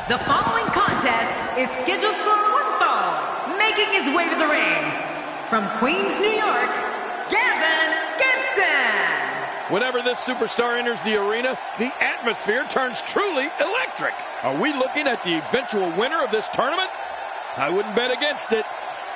The following contest is scheduled for one fall. Making his way to the ring, from Queens, New York, Gavin Gibson. Whenever this superstar enters the arena, the atmosphere turns truly electric. Are we looking at the eventual winner of this tournament? I wouldn't bet against it.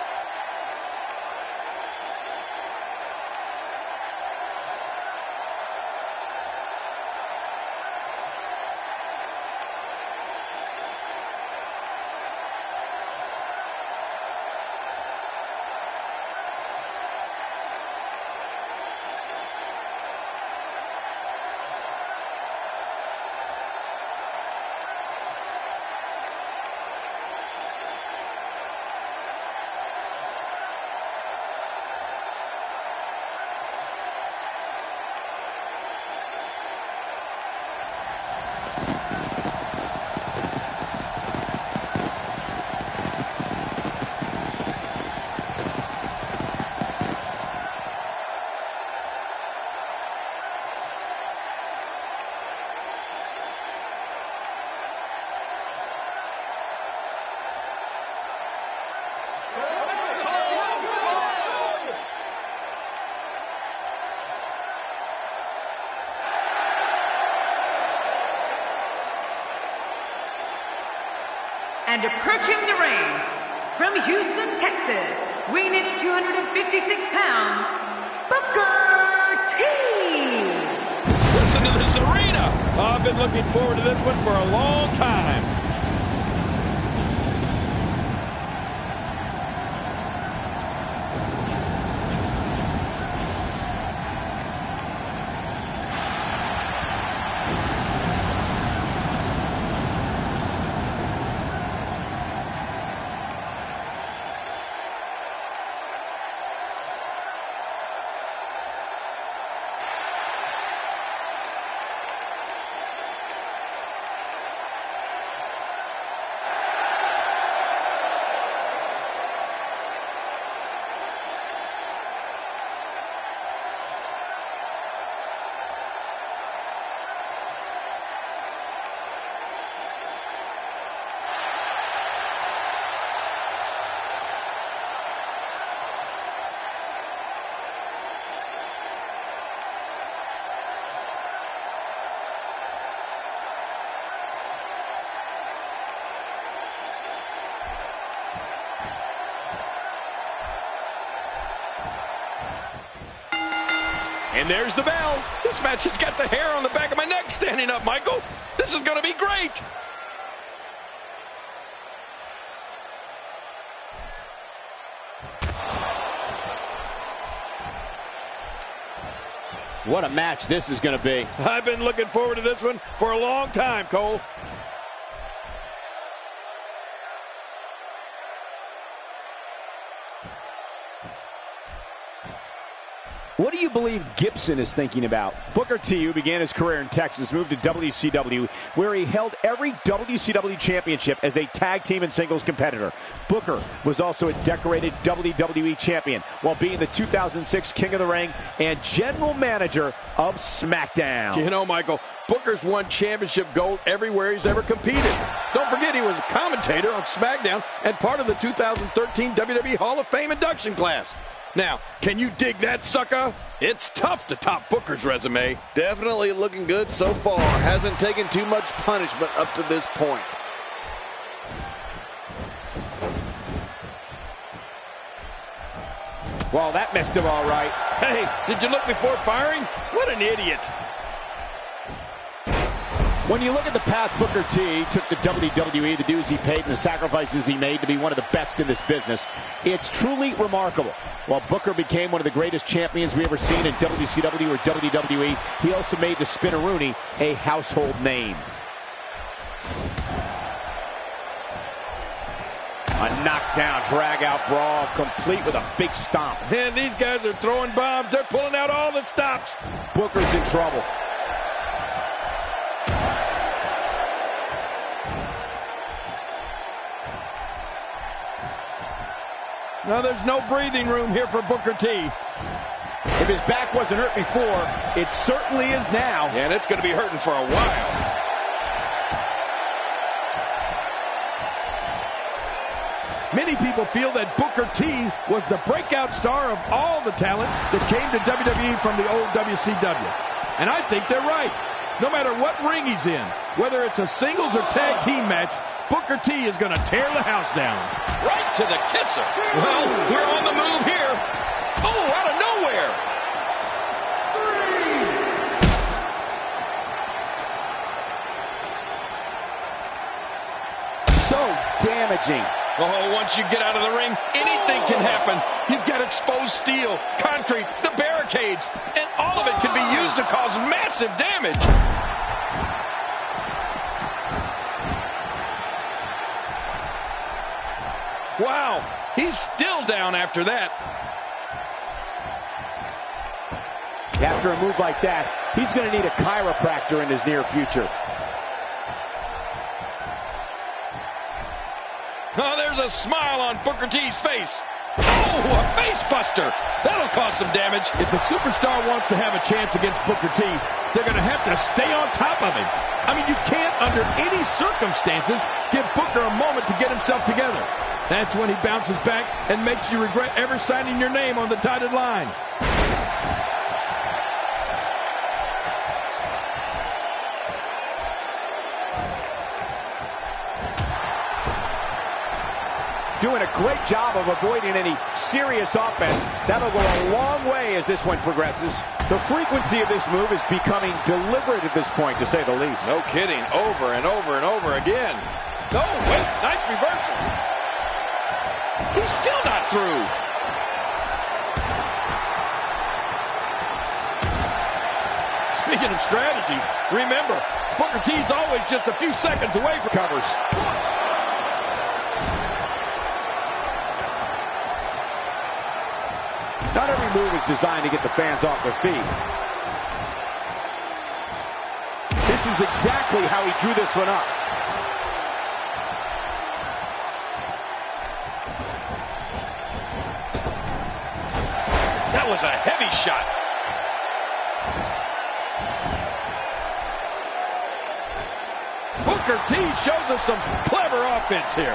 And approaching the ring, from Houston, Texas, weighing in at 256 pounds, Booker T. Listen to this arena. I've been looking forward to this one for a long time. And there's the bell. This match has got the hair on the back of my neck standing up, Michael. This is going to be great. What a match this is going to be. I've been looking forward to this one for a long time, Cole. What do you believe Gibson is thinking about? Booker T, who began his career in Texas, moved to WCW, where he held every WCW championship as a tag team and singles competitor. Booker was also a decorated WWE champion, while being the 2006 King of the Ring and general manager of SmackDown. You know, Michael, Booker's won championship gold everywhere he's ever competed. Don't forget he was a commentator on SmackDown and part of the 2013 WWE Hall of Fame induction class. Now, can you dig that, sucker? It's tough to top Booker's resume. Definitely looking good so far. Hasn't taken too much punishment up to this point. Well, that messed him all right. Hey, did you look before firing? What an idiot. When you look at the path Booker T took to WWE, the dues he paid and the sacrifices he made to be one of the best in this business, it's truly remarkable. While Booker became one of the greatest champions we ever seen in WCW or WWE, he also made the Spinneroonie a household name. A knockdown, drag-out brawl, complete with a big stomp. And these guys are throwing bombs. They're pulling out all the stops. Booker's in trouble. Now there's no breathing room here for Booker T. If his back wasn't hurt before, it certainly is now. And it's going to be hurting for a while. Many people feel that Booker T was the breakout star of all the talent that came to WWE from the old WCW. And I think they're right. No matter what ring he's in, whether it's a singles or tag team match, Booker T is going to tear the house down. Right to the kisser. Well, we're on the move here. Oh, out of nowhere. So damaging. Oh, once you get out of the ring, anything can happen. You've got exposed steel, concrete, the barricades, and all of it can be used to cause massive damage. Wow, he's still down after that. After a move like that, he's going to need a chiropractor in his near future. Oh, there's a smile on Booker T's face. Oh, a face buster. That'll cause some damage. If a superstar wants to have a chance against Booker T, they're going to have to stay on top of him. I mean, you can't, under any circumstances, give Booker a moment to get himself together. That's when he bounces back and makes you regret ever signing your name on the dotted line. Doing a great job of avoiding any serious offense. That'll go a long way as this one progresses. The frequency of this move is becoming deliberate at this point, to say the least. No kidding. Over and over and over again. Oh, wait. Nice reversal. He's still not through. Speaking of strategy, remember, Booker T's always just a few seconds away from covers. Not every move is designed to get the fans off their feet. This is exactly how he drew this one up. That was a heavy shot. Booker T shows us some clever offense here.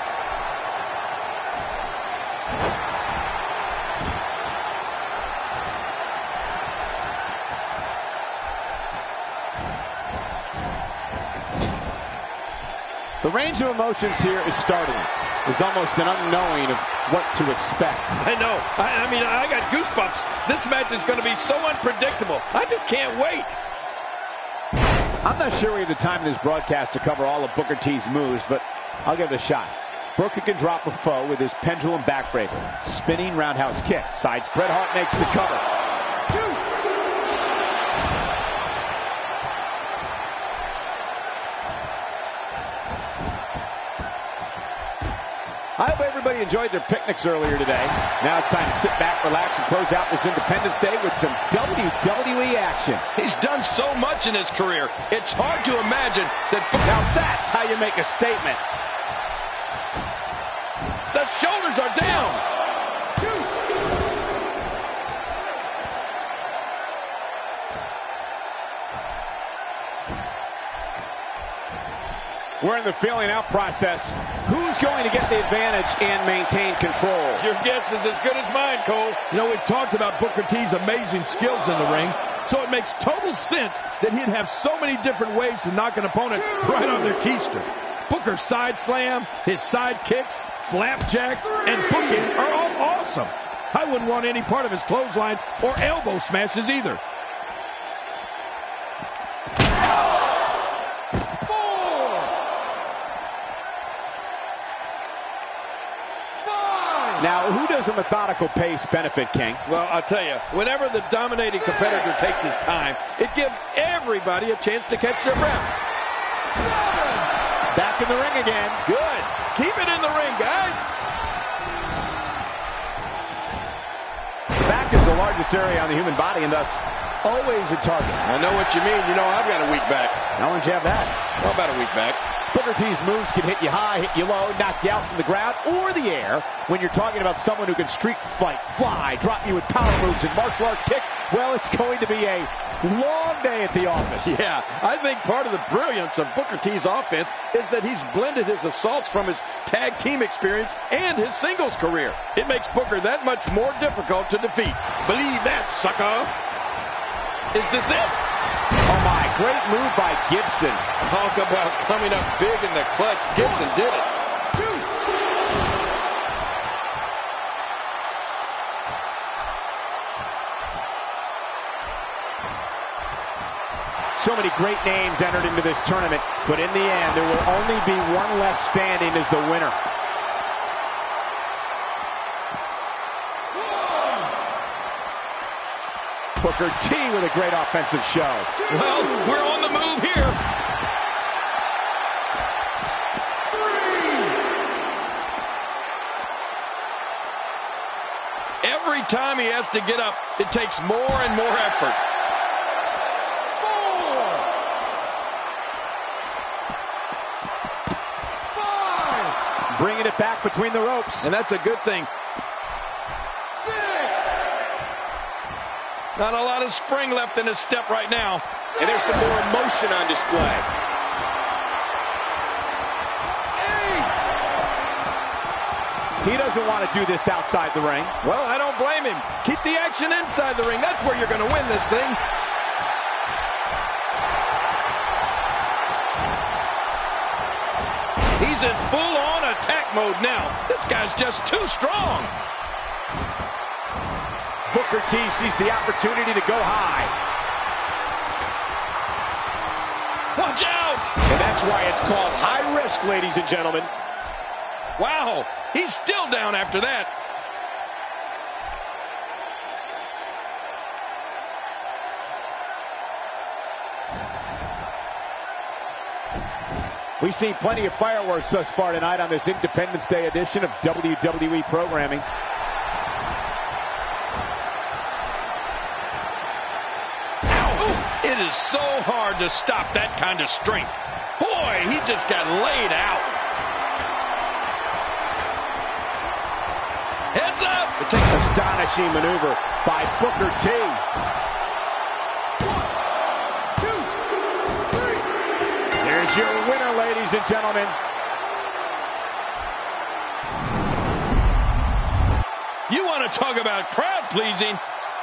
The range of emotions here is startling. There's almost an unknowing of what to expect. I know. I mean, I got goosebumps. This match is going to be so unpredictable. I just can't wait. I'm not sure we have the time in this broadcast to cover all of Booker T's moves, but I'll give it a shot. Booker can drop a foe with his pendulum backbreaker. Spinning roundhouse kick. Side. Bret Hart makes the cover. I hope everybody enjoyed their picnics earlier today. Now it's time to sit back, relax, and close out this Independence Day with some WWE action. He's done so much in his career. It's hard to imagine that. Now that's how you make a statement. The shoulders are down. We're in the feeling out process. Who's going to get the advantage and maintain control? Your guess is as good as mine, Cole. You know, we've talked about Booker T's amazing skills in the ring, so it makes total sense that he'd have so many different ways to knock an opponent right on their keister. Booker's side slam, his side kicks, flapjack, and bookend are all awesome. I wouldn't want any part of his clotheslines or elbow smashes either. Now, who does a methodical pace benefit, King? Well, I'll tell you, whenever the dominating competitor takes his time, it gives everybody a chance to catch their breath. Back in the ring again. Good. Keep it in the ring, guys. The back is the largest area on the human body and thus always a target. I know what you mean. You know, I've got a weak back. How long did you have that? Well, about a week back. Booker T's moves can hit you high, hit you low, knock you out from the ground or the air. When you're talking about someone who can streak fight, fly, drop you with power moves and martial arts kicks, well, it's going to be a long day at the office. Yeah, I think part of the brilliance of Booker T's offense is that he's blended his assaults from his tag team experience and his singles career. It makes Booker that much more difficult to defeat. Believe that, sucker. Is this it? Oh my, great move by Gibson. Talk about coming up big in the clutch. Gibson did it. So many great names entered into this tournament, but in the end, there will only be one left standing as the winner. Booker T with a great offensive show. Well, we're on the move here. Every time he has to get up, it takes more and more effort. Bringing it back between the ropes. And that's a good thing. Not a lot of spring left in his step right now. And there's some more emotion on display. He doesn't want to do this outside the ring. Well, I don't blame him. Keep the action inside the ring. That's where you're going to win this thing. He's in full-on attack mode now. This guy's just too strong. Booker T sees the opportunity to go high. Watch out! And that's why it's called high risk, ladies and gentlemen. Wow, he's still down after that. We've seen plenty of fireworks thus far tonight on this Independence Day edition of WWE programming. It is so hard to stop that kind of strength. Boy, he just got laid out. Heads up! Astonishing maneuver by Booker T. 1, 2, 3. Here's your winner, ladies and gentlemen. You want to talk about crowd pleasing?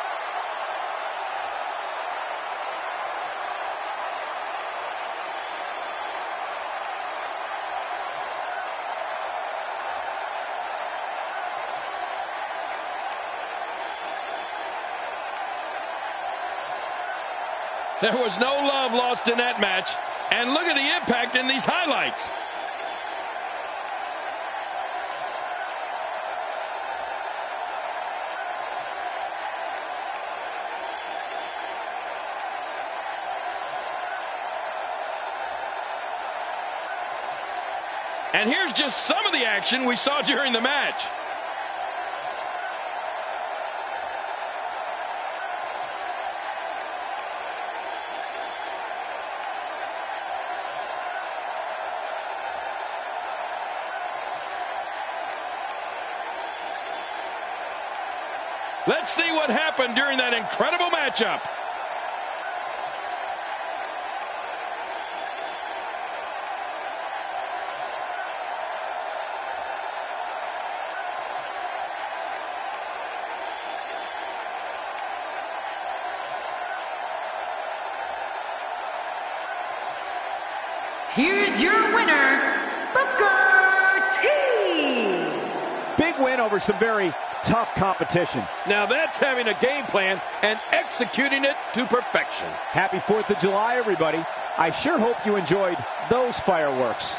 There was no love lost in that match. And look at the impact in these highlights. And here's just some of the action we saw during the match. Let's see what happened during that incredible matchup. Here's your winner, Booker T. Big win over some very tough competition. Now that's having a game plan and executing it to perfection. Happy 4th of July, everybody. I sure hope you enjoyed those fireworks.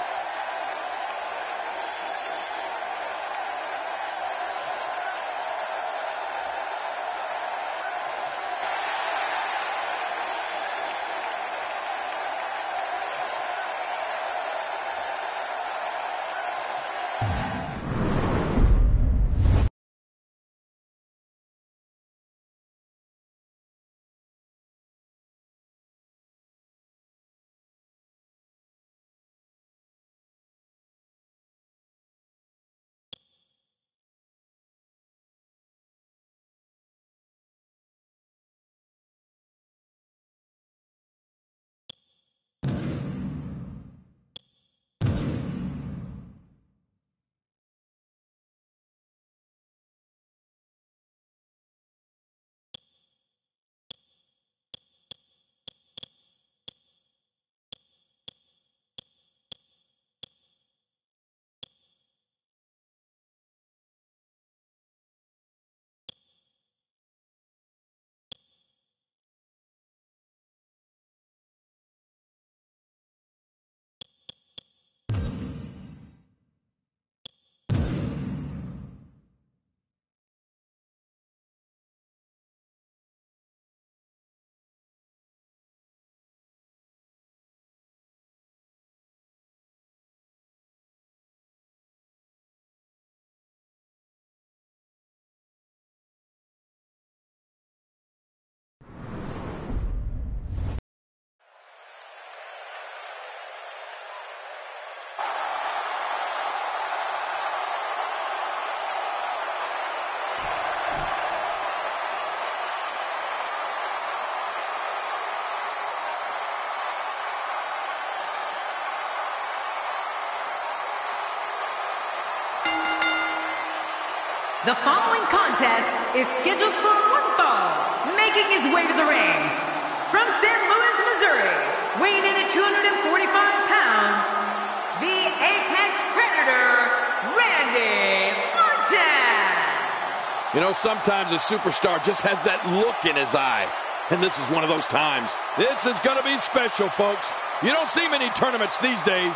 The following contest is scheduled for one fall, making his way to the ring. From St. Louis, Missouri, weighing in at 245 pounds, the Apex Predator, Randy Orton. You know, sometimes a superstar just has that look in his eye. And this is one of those times. This is going to be special, folks. You don't see many tournaments these days.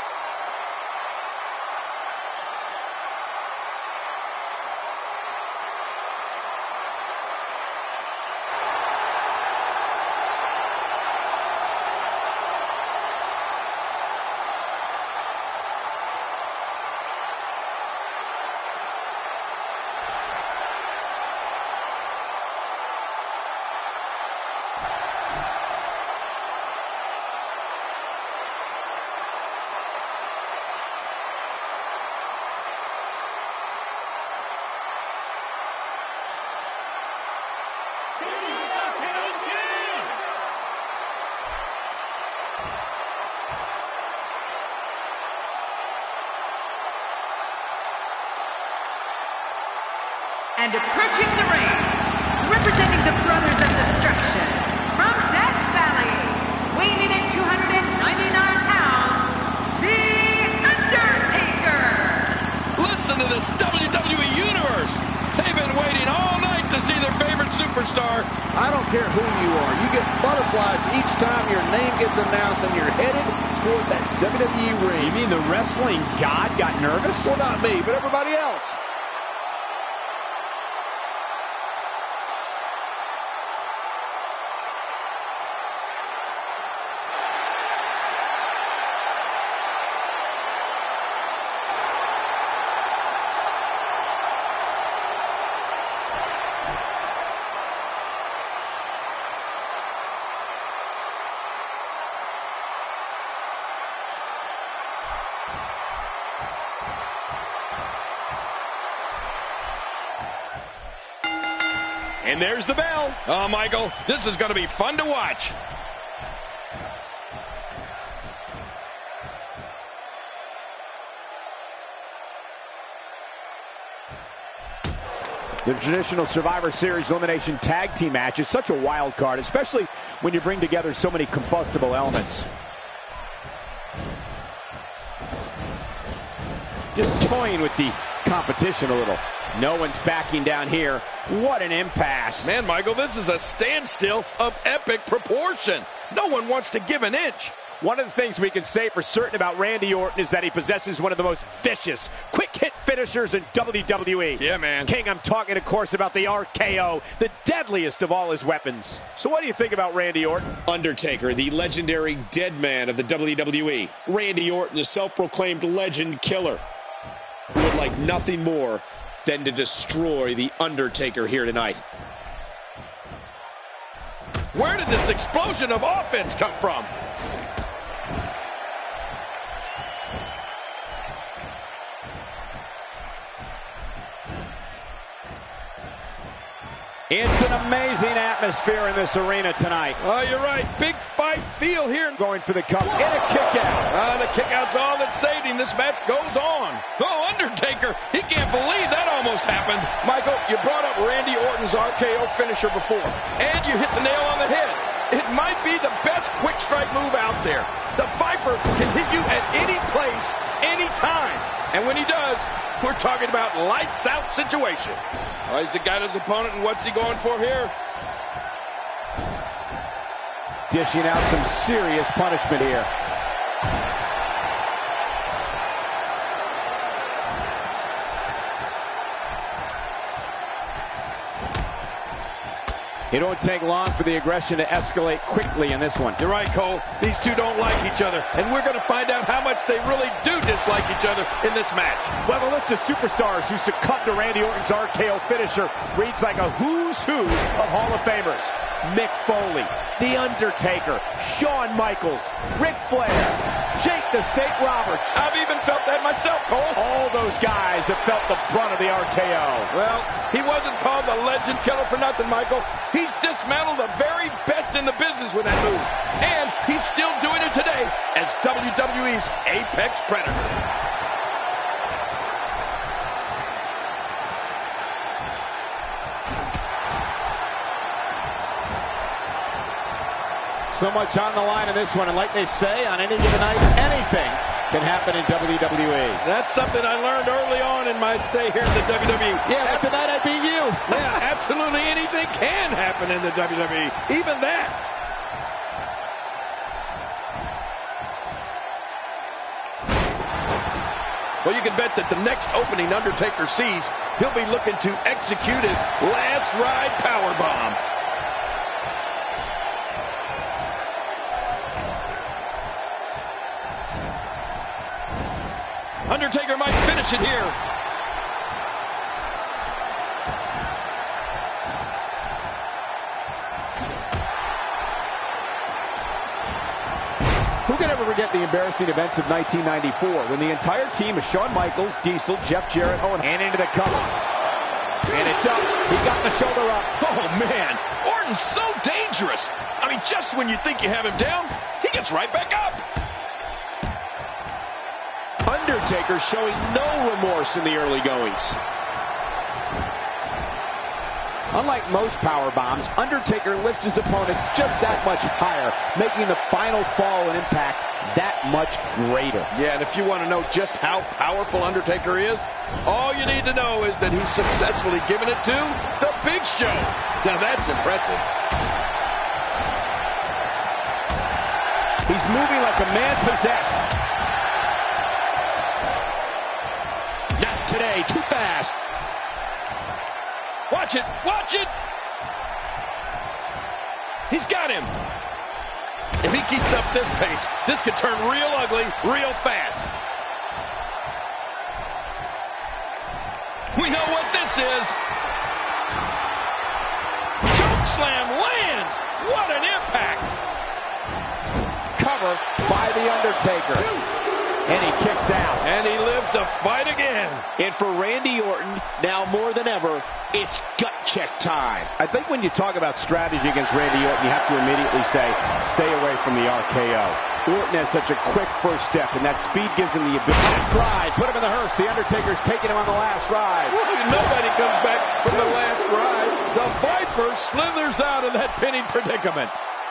And approaching the ring, representing the Brothers of Destruction, from Death Valley, weighing in at 299 pounds, The Undertaker! Listen to this WWE Universe! They've been waiting all night to see their favorite superstar. I don't care who you are. You get butterflies each time your name gets announced and you're headed toward that WWE ring. You mean the wrestling god got nervous? Well, not me, but everybody else. And there's the bell. Oh, Michael, this is going to be fun to watch. The traditional Survivor Series elimination tag team match is such a wild card, especially when you bring together so many combustible elements. Just toying with the competition a little. No one's backing down here. What an impasse. Man, Michael, this is a standstill of epic proportion. No one wants to give an inch. One of the things we can say for certain about Randy Orton is that he possesses one of the most vicious, quick-hit finishers in WWE. Yeah, man. King, I'm talking, of course, about the RKO, the deadliest of all his weapons. So what do you think about Randy Orton? Undertaker, the legendary dead man of the WWE. Randy Orton, the self-proclaimed legend killer, who would like nothing more than to destroy the Undertaker here tonight. Where did this explosion of offense come from? It's an amazing atmosphere in this arena tonight. Oh, you're right. Big fight feel here. Going for the cup and a kick out. The kick out's all that saved him. This match goes on. Oh, Undertaker, he can't believe that almost happened. Michael, you brought up Randy Orton's RKO finisher before, and you hit the nail on the head. It might be the best quick strike move out there. The Viper can hit you at any place, any time. And when he does, we're talking about lights out situation. Oh, he's got his opponent, and what's he going for here? Dishing out some serious punishment here. It won't take long for the aggression to escalate quickly in this one. You're right, Cole. These two don't like each other, and we're going to find out how much they really do dislike each other in this match. Well, the list of superstars who succumbed to Randy Orton's RKO finisher reads like a who's who of Hall of Famers. Mick Foley, The Undertaker, Shawn Michaels, Ric Flair, Jake the Snake Roberts. I've even felt that myself, Cole. All those guys have felt the brunt of the RKO. Well, he wasn't called the legend killer for nothing, Michael. He's dismantled the very best in the business with that move. And he's still doing it today as WWE's Apex Predator. So much on the line in this one, and like they say, on any given night, anything can happen in WWE. That's something I learned early on in my stay here in the WWE. Yeah, like the night I beat you. Yeah, absolutely anything can happen in the WWE. Even that. Well, you can bet that the next opening Undertaker sees, he'll be looking to execute his last ride powerbomb. Undertaker might finish it here. Who can ever forget the embarrassing events of 1994 when the entire team of Shawn Michaels, Diesel, Jeff Jarrett, Owen, and into the cover. And it's up. He got the shoulder up. Oh, man. Orton's so dangerous. I mean, just when you think you have him down, he gets right back up. Undertaker showing no remorse in the early goings. Unlike most power bombs, Undertaker lifts his opponents just that much higher, making the final fall and impact that much greater. Yeah, and if you want to know just how powerful Undertaker is, all you need to know is that he's successfully given it to The Big Show. Now that's impressive. He's moving like a man possessed. Not today, too fast. Watch it, watch it. He's got him. If he keeps up this pace, this could turn real ugly real fast. We know what this is. Chokeslam lands. What an impact. Cover by The Undertaker. And he kicks out. And he lives to fight again. And for Randy Orton, now more than ever, it's gut check time. I think when you talk about strategy against Randy Orton, you have to immediately say, stay away from the RKO. Orton has such a quick first step, and that speed gives him the ability. Last ride, put him in the hearse. The Undertaker's taking him on the last ride. Nobody comes back from the last ride. The Viper slithers out of that pinning predicament.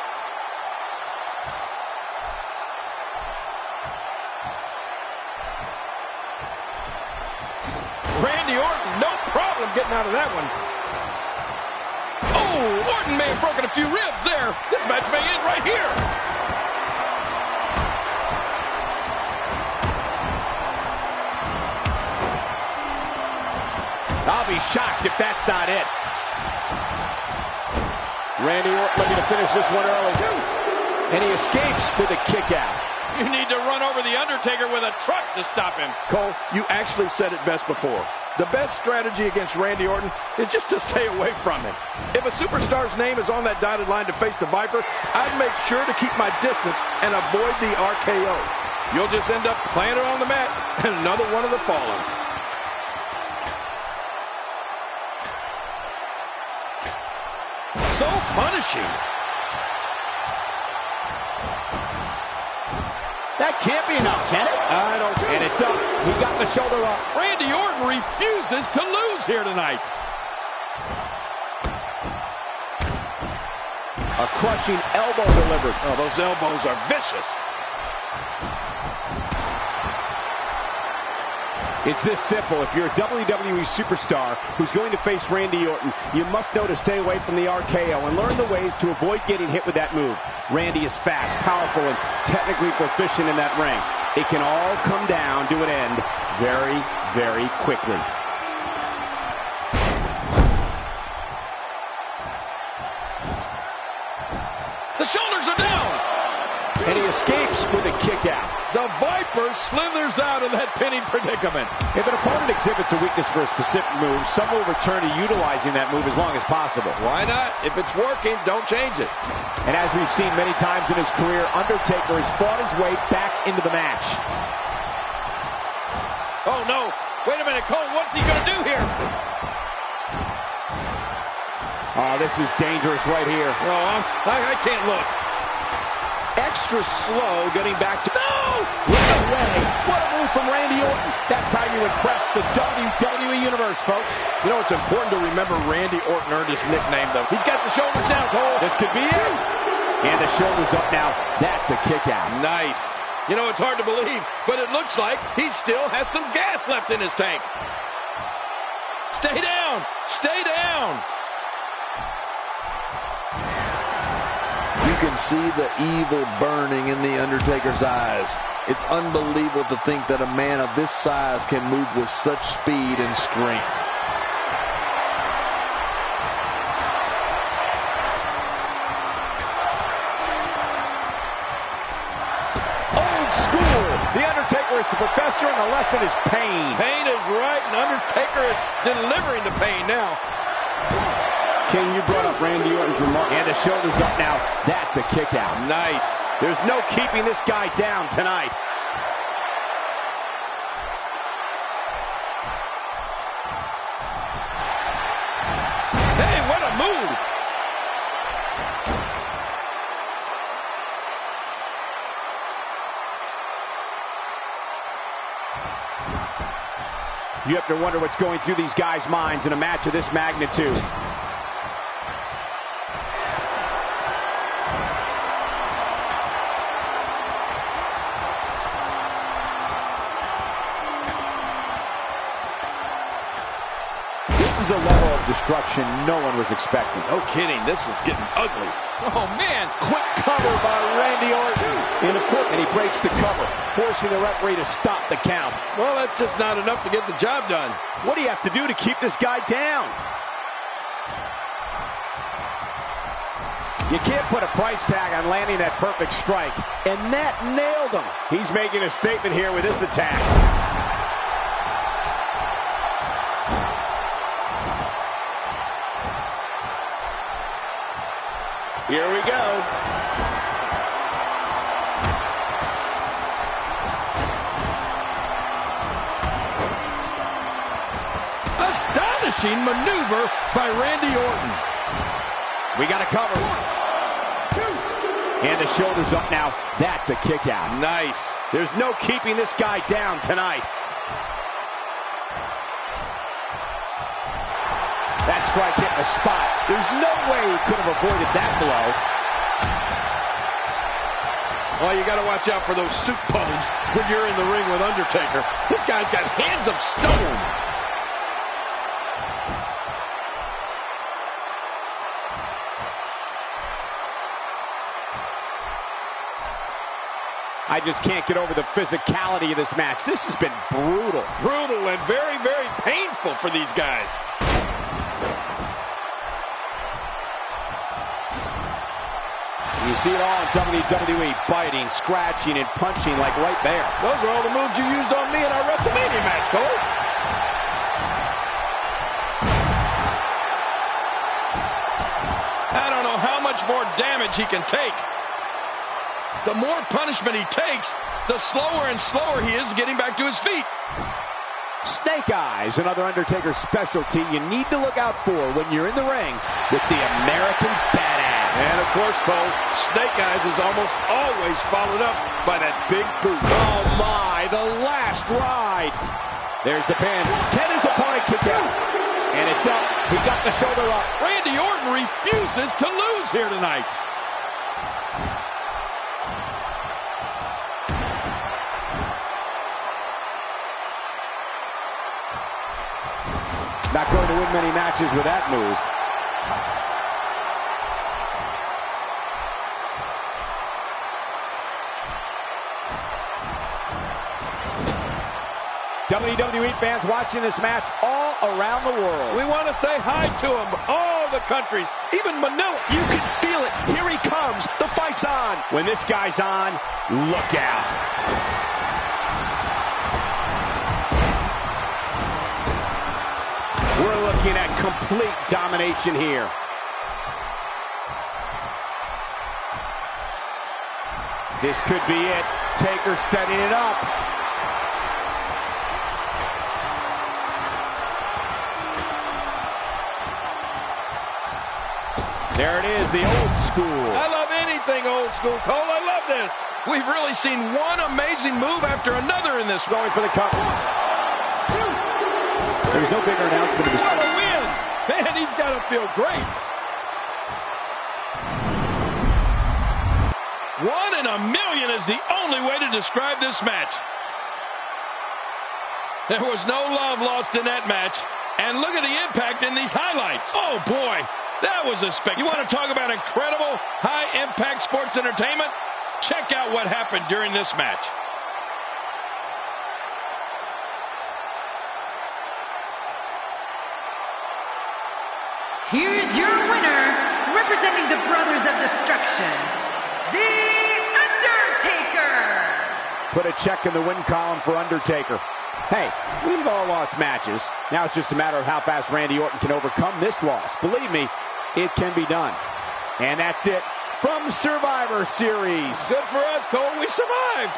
Randy Orton, no problem getting out of that one. Oh, Orton may have broken a few ribs there. This match may end right here. I'll be shocked if that's not it. Randy Orton looking to finish this one early. And he escapes with a kick out. You need to run over The Undertaker with a truck to stop him. Cole, you actually said it best before. The best strategy against Randy Orton is just to stay away from him. If a superstar's name is on that dotted line to face the Viper, I'd make sure to keep my distance and avoid the RKO. You'll just end up playing it on the mat and another one of the fallen. So punishing. That can't be enough, can it? I don't think. And it's up. He got the shoulder up. Randy Orton refuses to lose here tonight. A crushing elbow delivered. Oh, those elbows are vicious. It's this simple. If you're a WWE superstar who's going to face Randy Orton, you must know to stay away from the RKO and learn the ways to avoid getting hit with that move. Randy is fast, powerful, and technically proficient in that ring. It can all come down to an end very, very quickly. The shoulders are down. And he escapes with a kick out. The Viper slithers out of that pinning predicament. If an opponent exhibits a weakness for a specific move, some will return to utilizing that move as long as possible. Why not? If it's working, don't change it. And as we've seen many times in his career, Undertaker has fought his way back into the match. Oh, no. Wait a minute, Cole. What's he going to do here? Oh, this is dangerous right here. Oh, I can't look. Extra slow getting back to... No! What a way! What a move from Randy Orton. That's how you impress the WWE Universe, folks. You know, it's important to remember Randy Orton earned his nickname, though. He's got the shoulders down, Cole. This could be it. And the shoulders up now. That's a kick out. Nice. You know, it's hard to believe, but it looks like he still has some gas left in his tank. Stay down. Stay down. You can see the evil burning in The Undertaker's eyes. It's unbelievable to think that a man of this size can move with such speed and strength. Old school. The Undertaker is the professor and the lesson is pain. Pain is right, and Undertaker is delivering the pain now. King, you brought up Randy Orton's remark. And the shoulders up now. That's a kick out. Nice. There's no keeping this guy down tonight. Hey, what a move. You have to wonder what's going through these guys' minds in a match of this magnitude. This is a level of destruction no one was expecting. No kidding, this is getting ugly. Oh, man. Quick cover by Randy Orton. And he breaks the cover, forcing the referee to stop the count. Well, that's just not enough to get the job done. What do you have to do to keep this guy down? You can't put a price tag on landing that perfect strike. And that nailed him. He's making a statement here with this attack. Here we go. Astonishing maneuver by Randy Orton. We got a cover. 1, 2. And the shoulders up now. That's a kick out. Nice. There's no keeping this guy down tonight. That strike hit the spot. There's no way he could have avoided that blow. Well, you got to watch out for those soup bones when you're in the ring with Undertaker. This guy's got hands of stone. I just can't get over the physicality of this match. This has been brutal. Brutal and very, very painful for these guys. You see it all in WWE, biting, scratching, and punching like right there. Those are all the moves you used on me in our WrestleMania match, Cole. I don't know how much more damage he can take. The more punishment he takes, the slower and slower he is getting back to his feet. Snake Eyes, another Undertaker specialty you need to look out for when you're in the ring with the American Badass. And of course, Cole, Snake Eyes is almost always followed up by that big boot. Oh my, the last ride. There's the pin. Can his opponent kick out? And it's up. He got the shoulder up. Randy Orton refuses to lose here tonight. Not going to win many matches with that move. WWE fans watching this match all around the world. We want to say hi to them, all the countries, even Manila. You can feel it. Here he comes. The fight's on. When this guy's on, look out. We're looking at complete domination here. This could be it. Taker setting it up. There it is, the old school. I love anything old school, Cole. I love this. We've really seen one amazing move after another in this. Going for the cover. 1, 2. There's no bigger announcement of this. What a win! Man, he's got to feel great. 1 in a million is the only way to describe this match. There was no love lost in that match. And look at the impact in these highlights. Oh, boy, that was a spectacular. You want to talk about incredible high-impact sports entertainment? Check out what happened during this match. Here's your winner, representing the Brothers of Destruction, The Undertaker. Put a check in the win column for Undertaker. Hey, we've all lost matches. Now it's just a matter of how fast Randy Orton can overcome this loss. Believe me, it can be done. And that's it from Survivor Series. Good for us, Cole. We survived.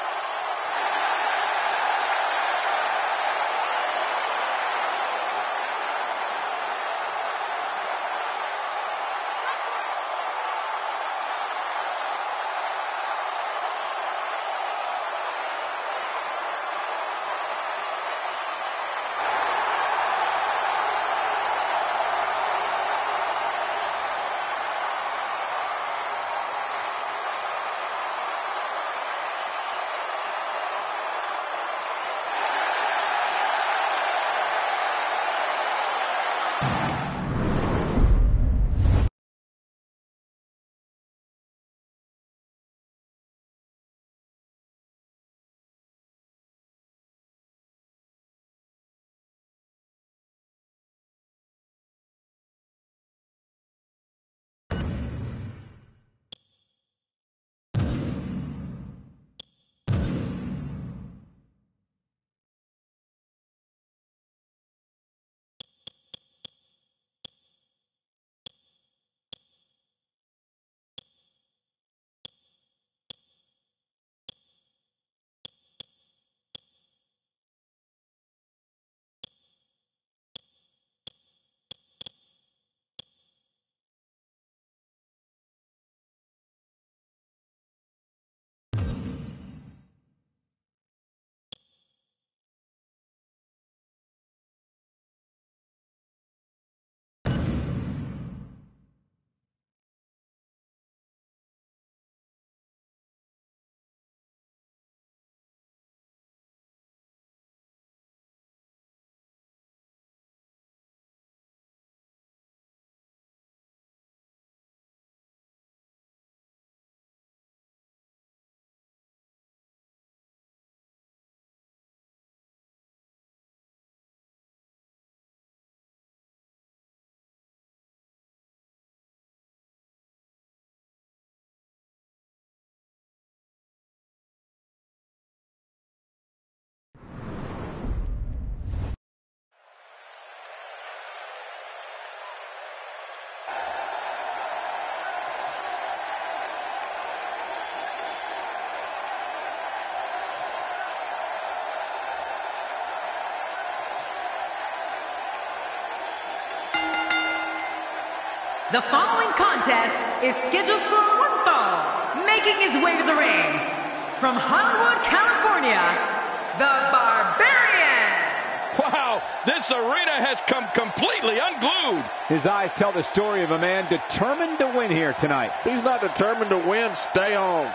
The following contest is scheduled for one fall, making his way to the ring. From Hollywood, California, the Barbarian. Wow, this arena has come completely unglued. His eyes tell the story of a man determined to win here tonight. If he's not determined to win, stay home.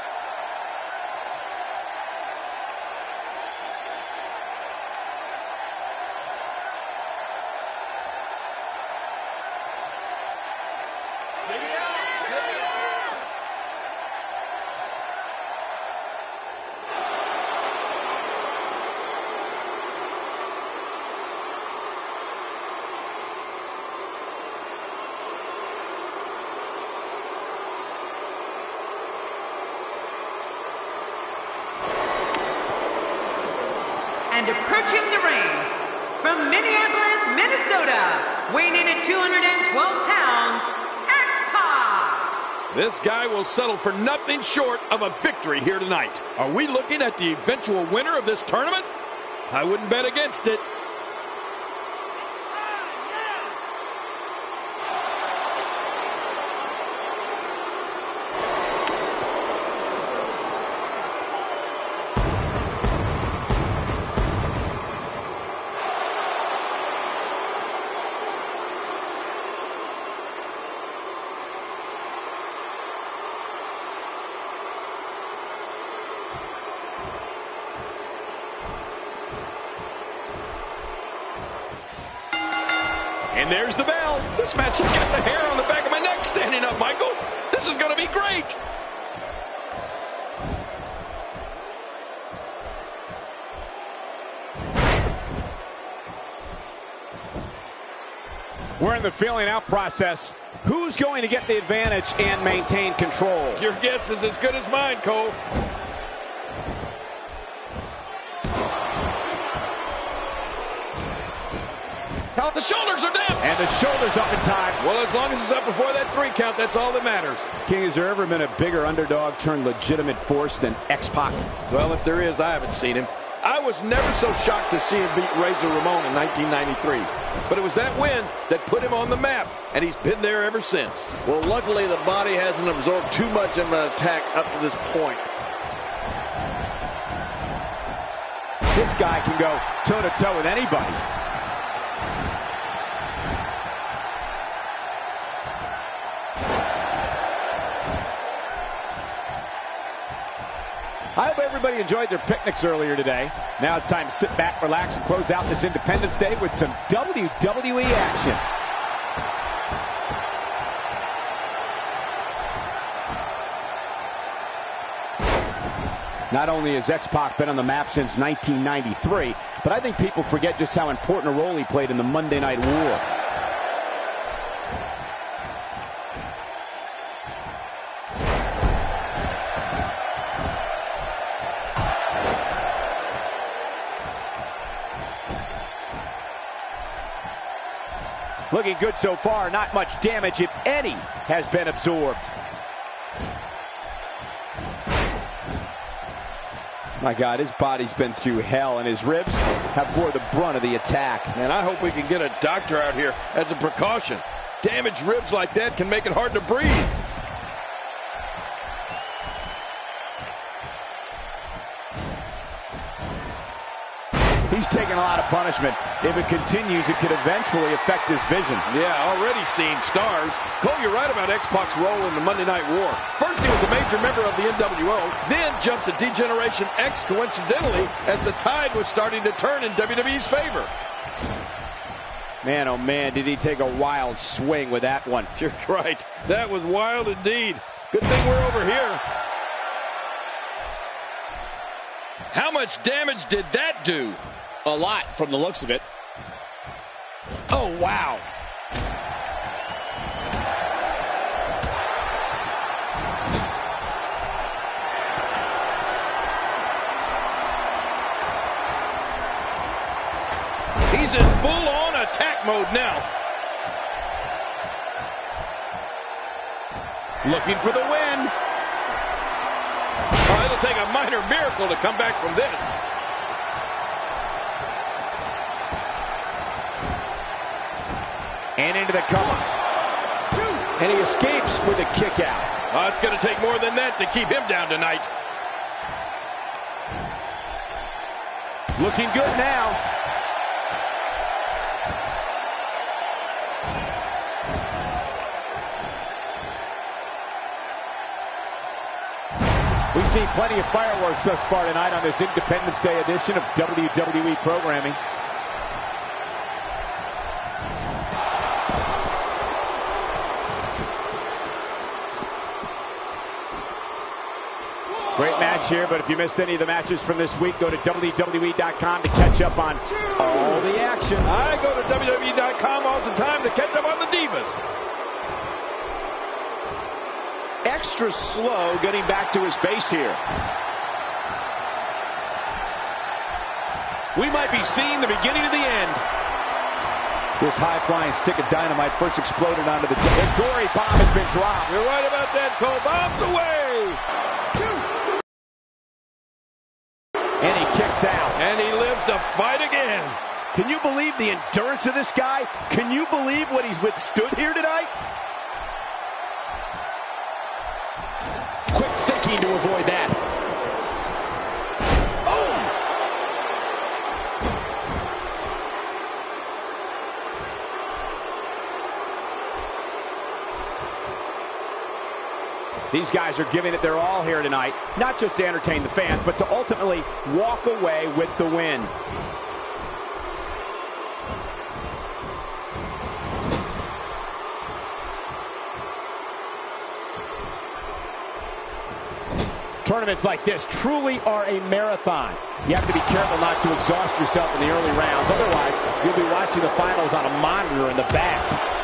And approaching the ring, from Minneapolis, Minnesota, weighing in at 212 pounds, X-Pac. This guy will settle for nothing short of a victory here tonight. Are we looking at the eventual winner of this tournament? I wouldn't bet against it. And there's the bell. This match has got the hair on the back of my neck standing up, Michael. This is going to be great. We're in the feeling out process. Who's going to get the advantage and maintain control? Your guess is as good as mine, Cole. The shoulders are down. And the shoulders up in time. Well, as long as it's up before that 3 count, that's all that matters. King, has there ever been a bigger underdog turned legitimate force than X-Pac? Well, if there is, I haven't seen him. I was never so shocked to see him beat Razor Ramon in 1993. But it was that win that put him on the map, and he's been there ever since. Well, luckily the body hasn't absorbed too much of an attack up to this point. This guy can go toe-to-toe with anybody. I hope everybody enjoyed their picnics earlier today. Now it's time to sit back, relax, and close out this Independence Day with some WWE action. Not only has X-Pac been on the map since 1993, but I think people forget just how important a role he played in the Monday Night War. Looking good so far. Not much damage, if any, has been absorbed. My God, his body's been through hell, and his ribs have bore the brunt of the attack. Man, I hope we can get a doctor out here as a precaution. Damaged ribs like that can make it hard to breathe. He's taking a lot of punishment. If it continues, it could eventually affect his vision. Yeah, already seeing stars. Cole, you're right about X-Pac's role in the Monday Night War. First, he was a major member of the NWO, then jumped to D-Generation X coincidentally as the tide was starting to turn in WWE's favor. Man, oh man, did he take a wild swing with that one. You're right. That was wild indeed. Good thing we're over here. How much damage did that do? A lot from the looks of it. Oh, wow. He's in full-on attack mode now. Looking for the win. Oh, it'll take a minor miracle to come back from this. And into the cover. And he escapes with a kick out. Oh, it's going to take more than that to keep him down tonight. Looking good now. We've seen plenty of fireworks thus far tonight on this Independence Day edition of WWE programming. Great match here, but if you missed any of the matches from this week, go to WWE.com to catch up on all the action. I go to WWE.com all the time to catch up on the Divas. Extra slow getting back to his base here. We might be seeing the beginning of the end. This high-flying stick of dynamite first exploded onto the deck. The gory bomb has been dropped. You're right about that, Cole. Bombs away. And he kicks out. And he lives to fight again. Can you believe the endurance of this guy? Can you believe what he's withstood here tonight? Quick thinking to avoid that. These guys are giving it their all here tonight, not just to entertain the fans, but to ultimately walk away with the win. Tournaments like this truly are a marathon. You have to be careful not to exhaust yourself in the early rounds. Otherwise, you'll be watching the finals on a monitor in the back.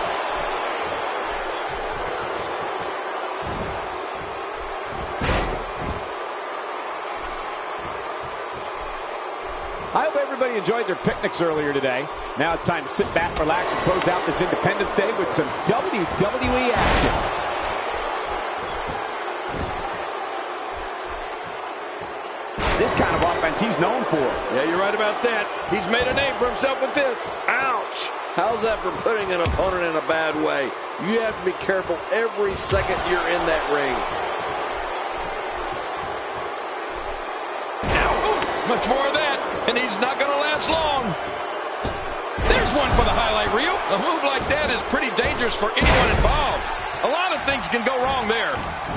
I hope everybody enjoyed their picnics earlier today. Now it's time to sit back, relax, and close out this Independence Day with some WWE action. This kind of offense he's known for. Yeah, you're right about that. He's made a name for himself with this. Ouch! How's that for putting an opponent in a bad way? You have to be careful every second you're in that ring. Now, much more of that, and he's not going to last long. There's one for the highlight reel. A move like that is pretty dangerous for anyone involved. A lot of things can go wrong there.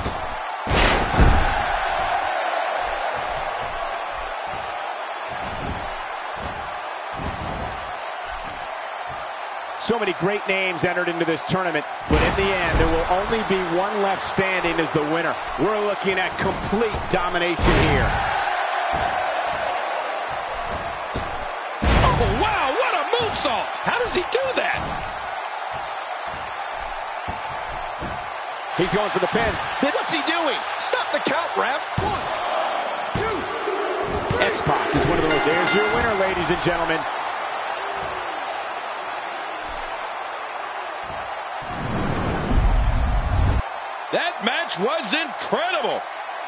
So many great names entered into this tournament, but in the end, there will only be one left standing as the winner. We're looking at complete domination here. Oh, wow, what a moonsault! How does he do that? He's going for the pin. What's he doing? Stop the count, ref. 1, 2. X-Pac is one of those. There's your winner, ladies and gentlemen. That match was incredible.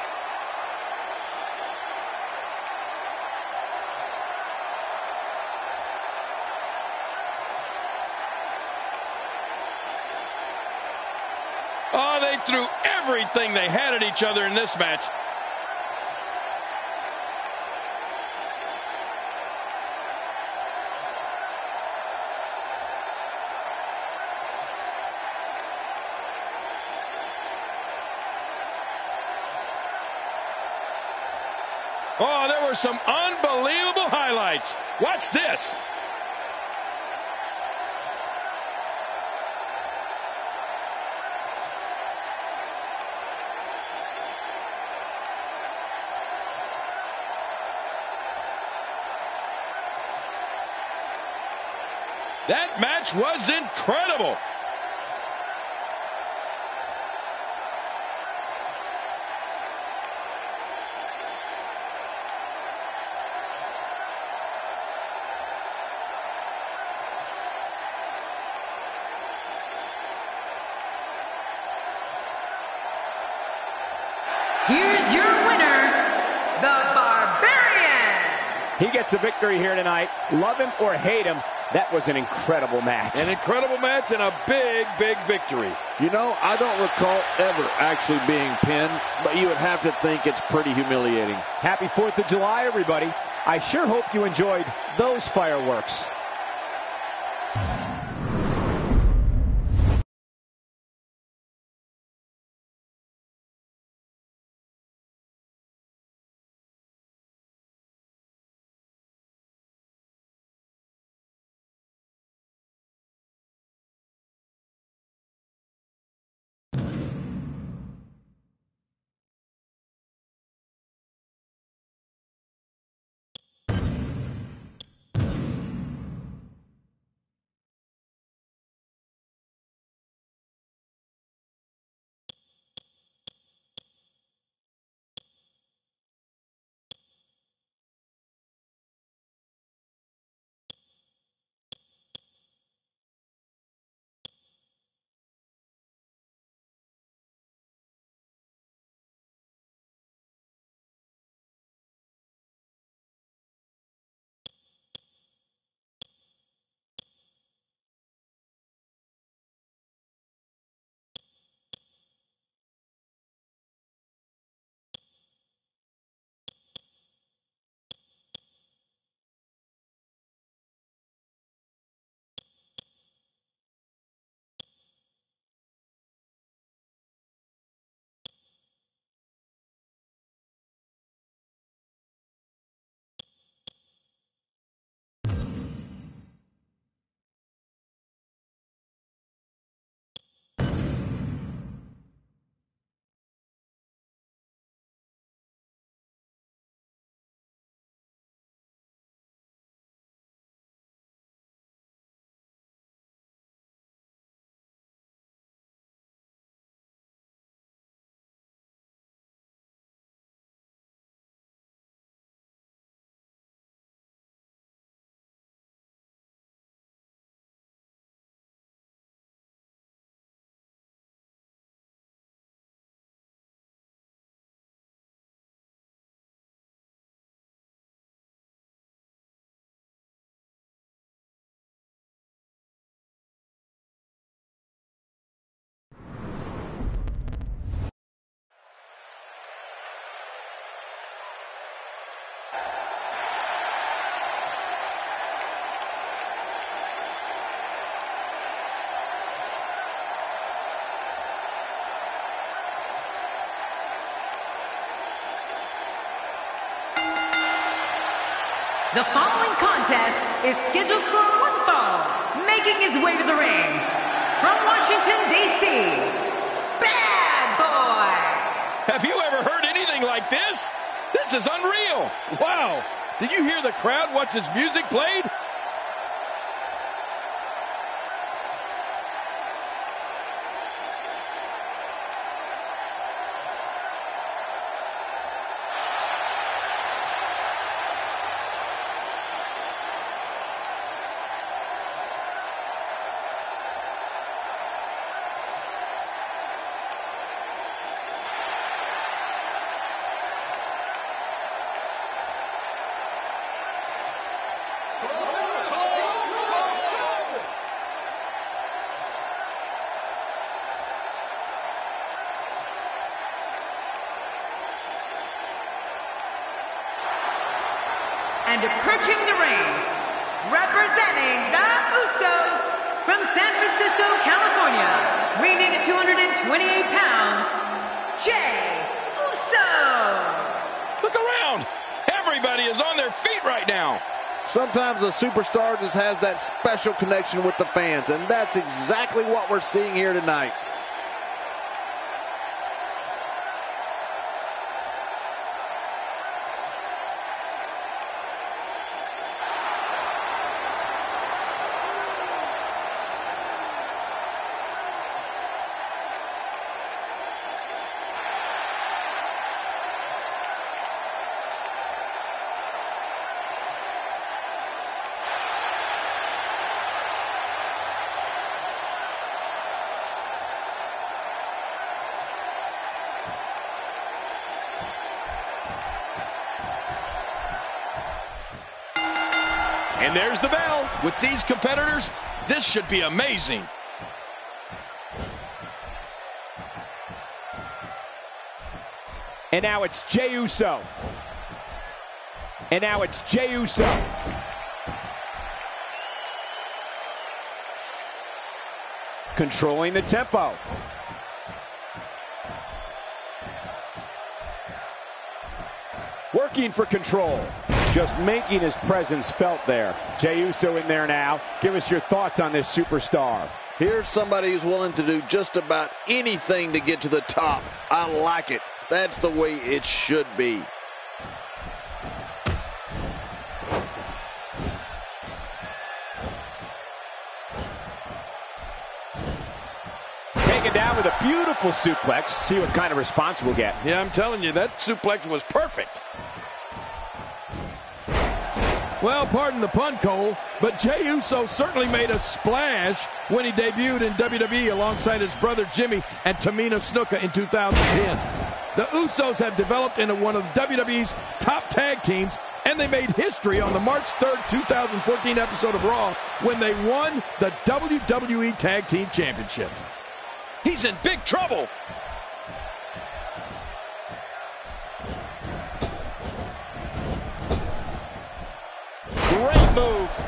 Oh, they threw everything they had at each other in this match. Oh, there were some unbelievable highlights. Watch this. That match was incredible. Here's your winner, the Barbarian. He gets a victory here tonight. Love him or hate him, that was an incredible match. An incredible match and a big, big victory. You know, I don't recall ever actually being pinned, but you would have to think it's pretty humiliating. Happy 4th of July, everybody. I sure hope you enjoyed those fireworks. The following contest is scheduled for one fall. Making his way to the ring, from Washington, D.C., Bad Boy! Have you ever heard anything like this? This is unreal. Wow. Did you hear the crowd once his music played? And approaching the ring, representing the Usos from San Francisco, California, weighing in at 228 pounds, Jey Uso! Look around. Everybody is on their feet right now. Sometimes a superstar just has that special connection with the fans, and that's exactly what we're seeing here tonight. And there's the bell. With these competitors, this should be amazing. And now it's Jey Uso. And now it's Jey Uso. Controlling the tempo. Working for control. Just making his presence felt there. Jey Uso in there now. Give us your thoughts on this superstar. Here's somebody who's willing to do just about anything to get to the top. I like it. That's the way it should be. Taken down with a beautiful suplex. See what kind of response we'll get. Yeah, I'm telling you, that suplex was perfect. Well, pardon the pun, Cole, but Jey Uso certainly made a splash when he debuted in WWE alongside his brother Jimmy and Tamina Snuka in 2010. The Usos have developed into one of WWE's top tag teams, and they made history on the March 3rd, 2014 episode of Raw when they won the WWE Tag Team Championships. He's in big trouble. Great move.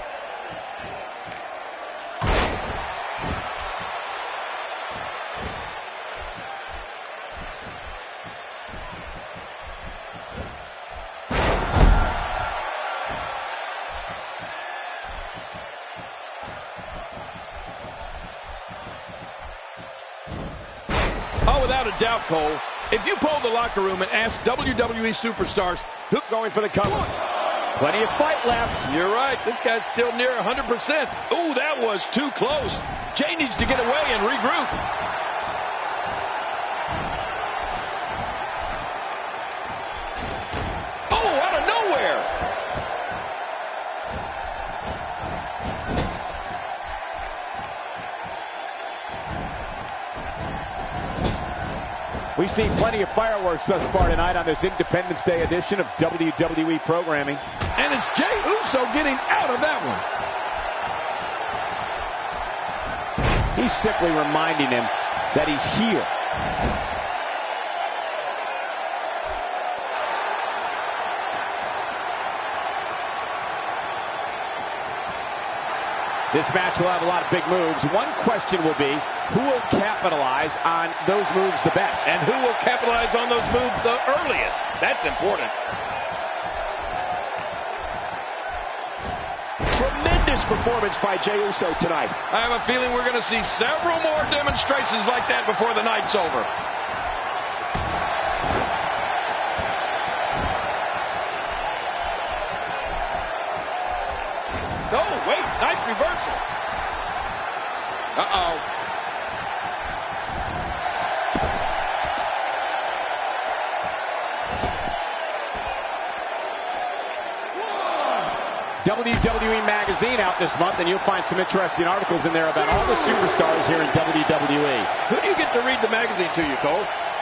Oh, without a doubt, Cole, if you poll the locker room and ask WWE superstars who Going for the cover. Plenty of fight left. You're right. This guy's still near 100%. Ooh, that was too close. Jey needs to get away and regroup. Oh, out of nowhere. We've seen plenty of fireworks thus far tonight on this Independence Day edition of WWE programming. And it's Jey Uso getting out of that one. He's simply reminding him that he's here. This match will have a lot of big moves. One question will be, who will capitalize on those moves the best? And who will capitalize on those moves the earliest? That's important. performance by Jey Uso tonight. I have a feeling we're going to see several more demonstrations like that before the night's over. Oh, wait, nice reversal. Uh-oh. WWE Magazine out this month, and you'll find some interesting articles in there about all the superstars here in WWE. Who do you get to read the magazine to you, Cole?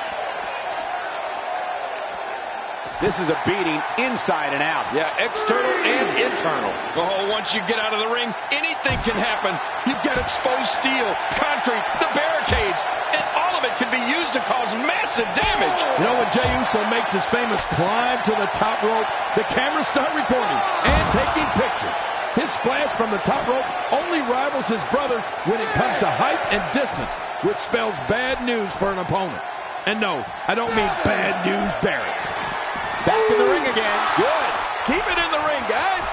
This is a beating inside and out. Yeah, external and internal. Oh, once you get out of the ring, anything can happen. You've got exposed steel, concrete, the barricades, and all of it can be used to cause massive damage. You know, when Jey Uso makes his famous climb to the top rope, the cameras start recording and taking pictures. His splash from the top rope only rivals his brother's when it comes to height and distance, which spells bad news for an opponent. And no, I don't mean bad news Barrett. Back in the ring again. Good. Keep it in the ring, guys.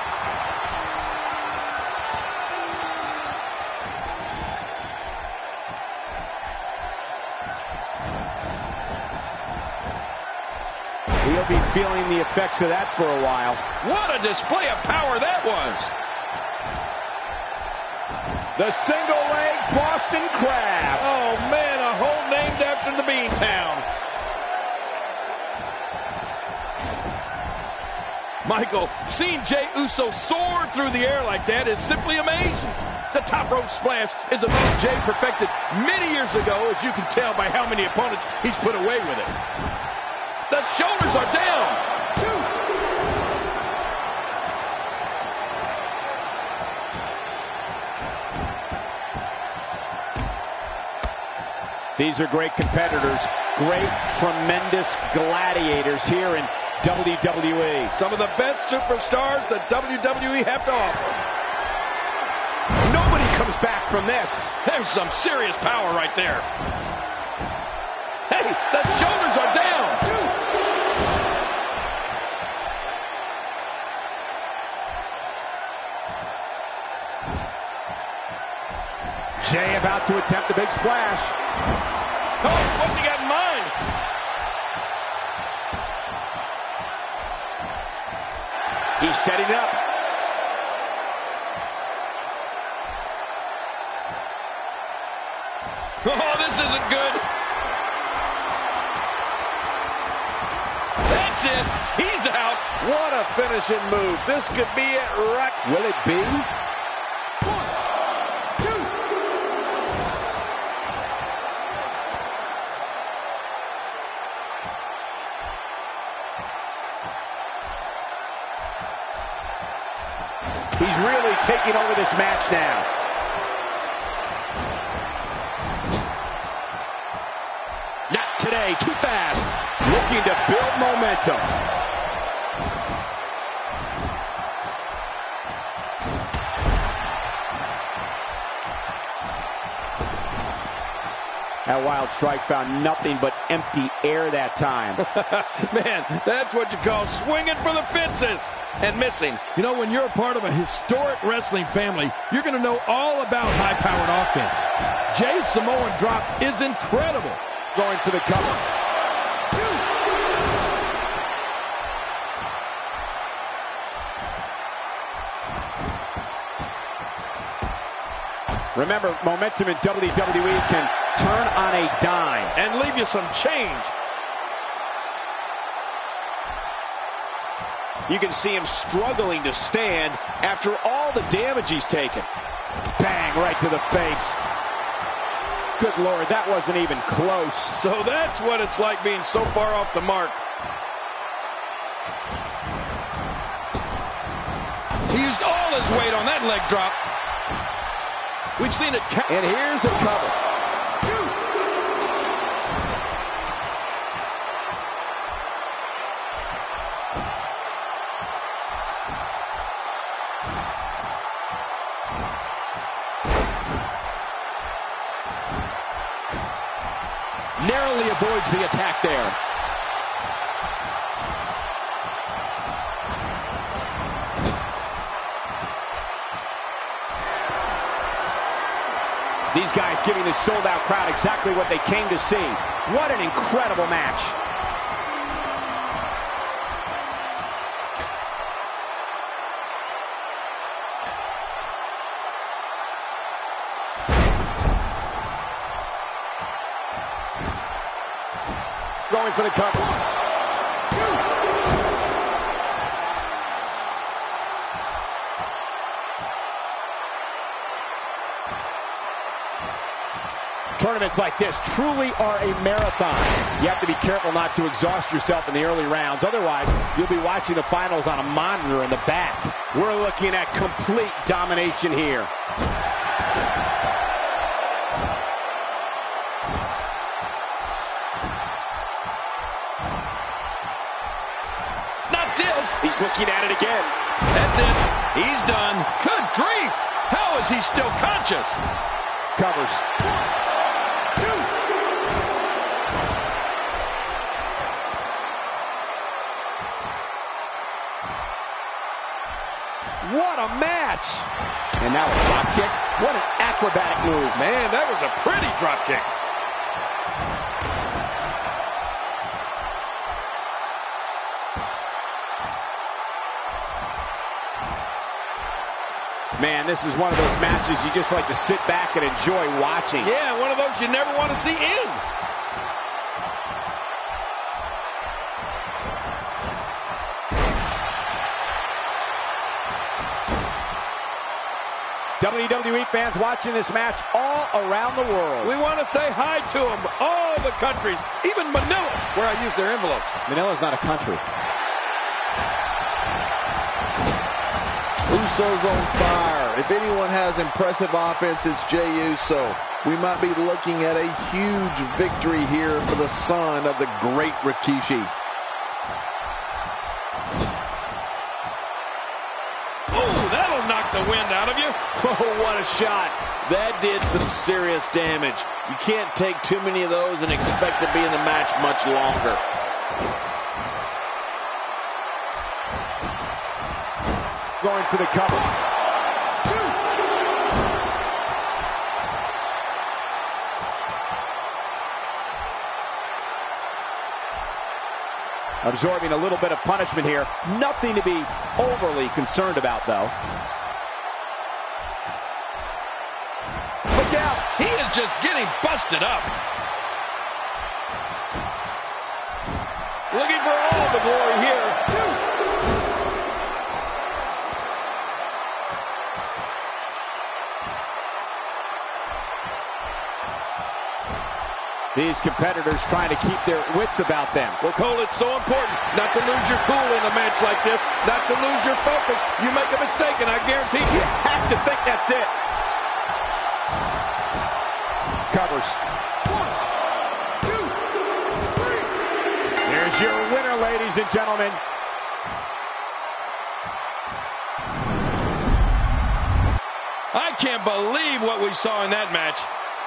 He'll be feeling the effects of that for a while. What a display of power that was. The single leg Boston Crab. Oh, man, a hole named after the Beantown. Michael, seeing Jey Uso soar through the air like that is simply amazing. The top rope splash is a move Jey perfected many years ago, as you can tell by how many opponents he's put away with it. The shoulders are down. These are great competitors, great, tremendous gladiators here in WWE. Some of the best superstars that WWE have to offer. Nobody comes back from this. There's some serious power right there. Hey, the shoulders are down. Jey about to attempt the big splash. Cole, what's he got in mind? He's setting up. Oh, this isn't good. That's it. He's out. What a finishing move. This could be it right. Will it be? He's really taking over this match now. Not today, too fast. Looking to build momentum. That wild strike found nothing but empty air that time. Man, that's what you call swinging for the fences and missing. You know, when you're a part of a historic wrestling family, you're going to know all about high-powered offense. Jey's Samoan drop is incredible. Going for the cover. Remember, momentum in WWE can turn on a dime. And leave you some change. You can see him struggling to stand after all the damage he's taken. Bang, right to the face. Good Lord, that wasn't even close. So that's what it's like being so far off the mark. He used all his weight on that leg drop. We've seen it. And here's a cover. Narrowly avoids the attack there. These guys giving this sold-out crowd exactly what they came to see. What an incredible match. Going for the cover. 1, 2. Tournaments like this truly are a marathon. You have to be careful not to exhaust yourself in the early rounds. Otherwise, you'll be watching the finals on a monitor in the back. We're looking at complete domination here. He's looking at it again. That's it. He's done. Good grief. How is he still conscious? Covers. 1, 2. What a match. And now a drop kick. What an acrobatic move. Man, that was a pretty drop kick. Man, this is one of those matches you just like to sit back and enjoy watching. Yeah, one of those you never want to see end. WWE fans watching this match all around the world. We want to say hi to them, all the countries, even Manila, where I use their envelopes. Manila's not a country. Uso's on fire. If anyone has impressive offense, it's Jey Uso. We might be looking at a huge victory here for the son of the great Rikishi. Oh, that'll knock the wind out of you. Oh, what a shot. That did some serious damage. You can't take too many of those and expect to be in the match much longer. Going for the cover. 2. Absorbing a little bit of punishment here. Nothing to be overly concerned about, though. Look out. He is just getting busted up. Looking for all the glory here. 2. These competitors trying to keep their wits about them. Well, Cole, it's so important not to lose your cool in a match like this, not to lose your focus. You make a mistake, and I guarantee you have to think that's it. Covers. 1, 2, 3. Here's your winner, ladies and gentlemen. I can't believe what we saw in that match.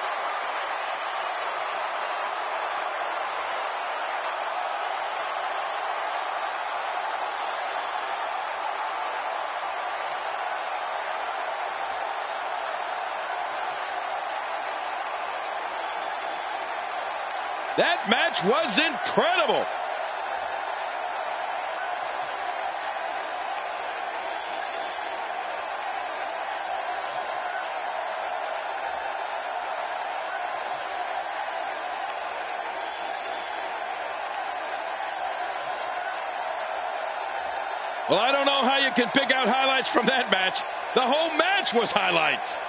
That match was incredible. Well, I don't know how you can pick out highlights from that match. The whole match was highlights.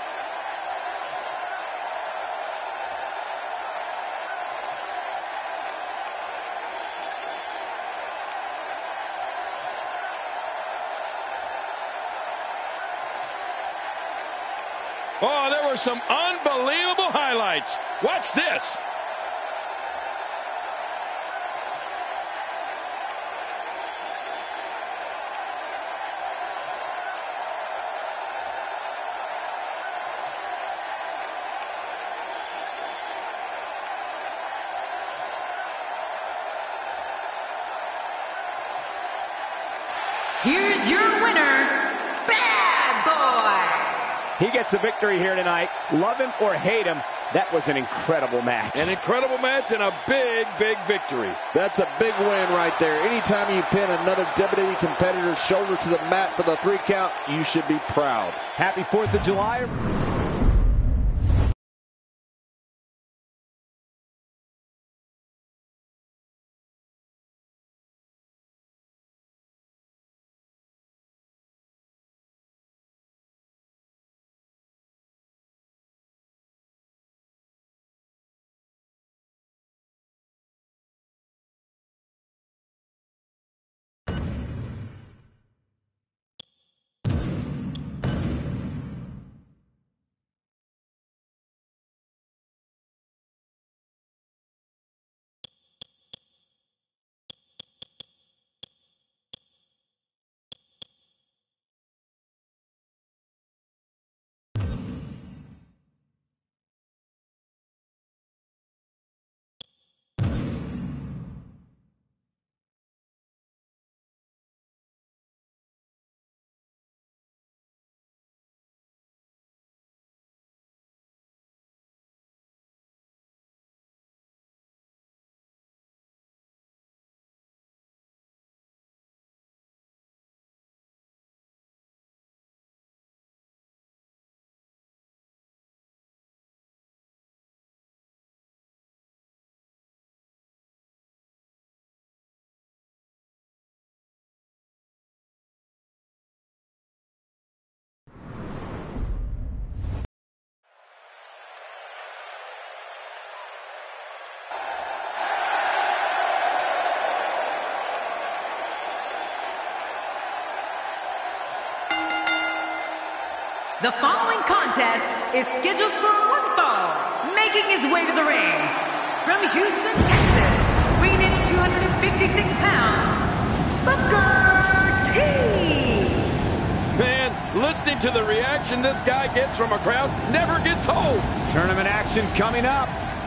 Oh, there were some unbelievable highlights. Watch this. Here's your winner, Bad Boy. He gets a victory here tonight. Love him or hate him, that was an incredible match. An incredible match and a big, big victory. That's a big win right there. Anytime you pin another WWE competitor's shoulder to the mat for the 3 count, you should be proud. Happy 4th of July. The following contest is scheduled for one fall, making his way to the ring. From Houston, Texas, weighing in at 256 pounds, Booker T. Man, listening to the reaction this guy gets from a crowd never gets old. Tournament action coming up.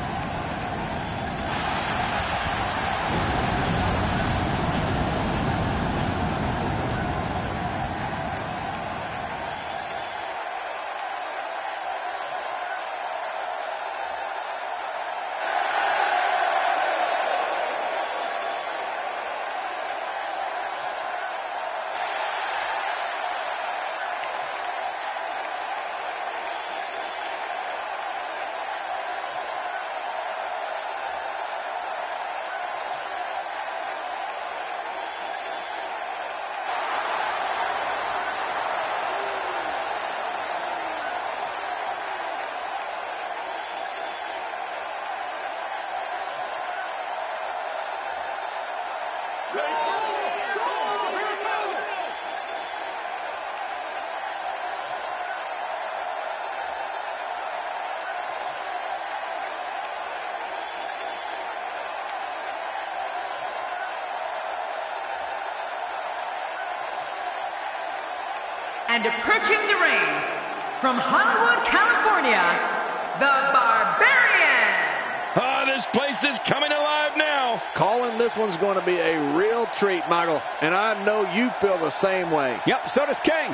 And approaching the ring, from Hollywood, California, the Barbarian. This place is coming alive now. Calling this one's going to be a real treat, Michael. And I know you feel the same way. Yep, so does King.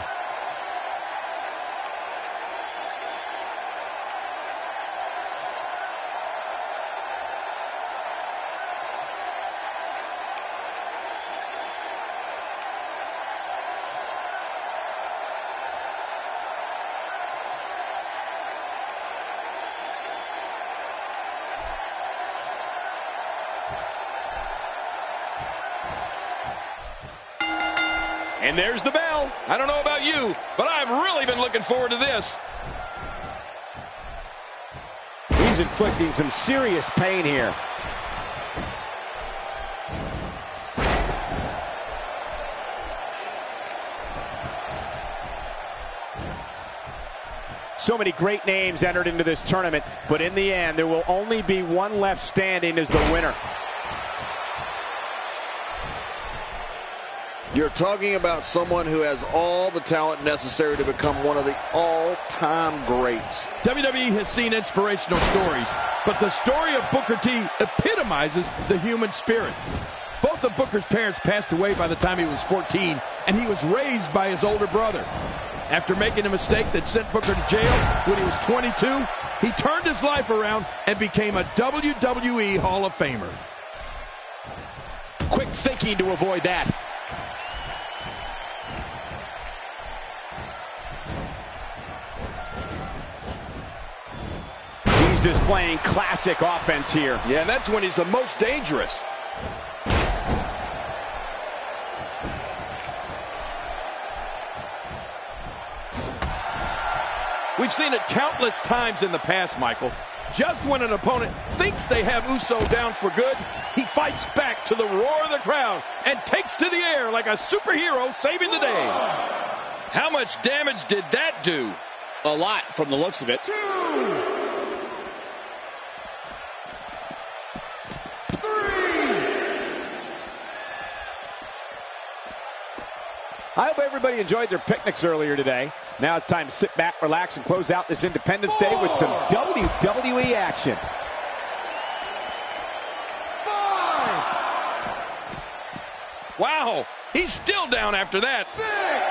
And there's the bell. I don't know about you, but I've really been looking forward to this. He's inflicting some serious pain here. So many great names entered into this tournament, but in the end, there will only be one left standing as the winner. You're talking about someone who has all the talent necessary to become one of the all-time greats. WWE has seen inspirational stories, but the story of Booker T epitomizes the human spirit. Both of Booker's parents passed away by the time he was 14, and he was raised by his older brother. After making a mistake that sent Booker to jail when he was 22, he turned his life around and became a WWE Hall of Famer. Quick thinking to avoid that. He's displaying classic offense here. Yeah, and that's when he's the most dangerous. We've seen it countless times in the past, Michael. Just when an opponent thinks they have Uso down for good, he fights back to the roar of the crowd and takes to the air like a superhero saving the day. How much damage did that do? A lot from the looks of it. 2, 3. I hope everybody enjoyed their picnics earlier today. Now it's time to sit back, relax, and close out this Independence Day with some WWE action. 5. Wow, he's still down after that. 6.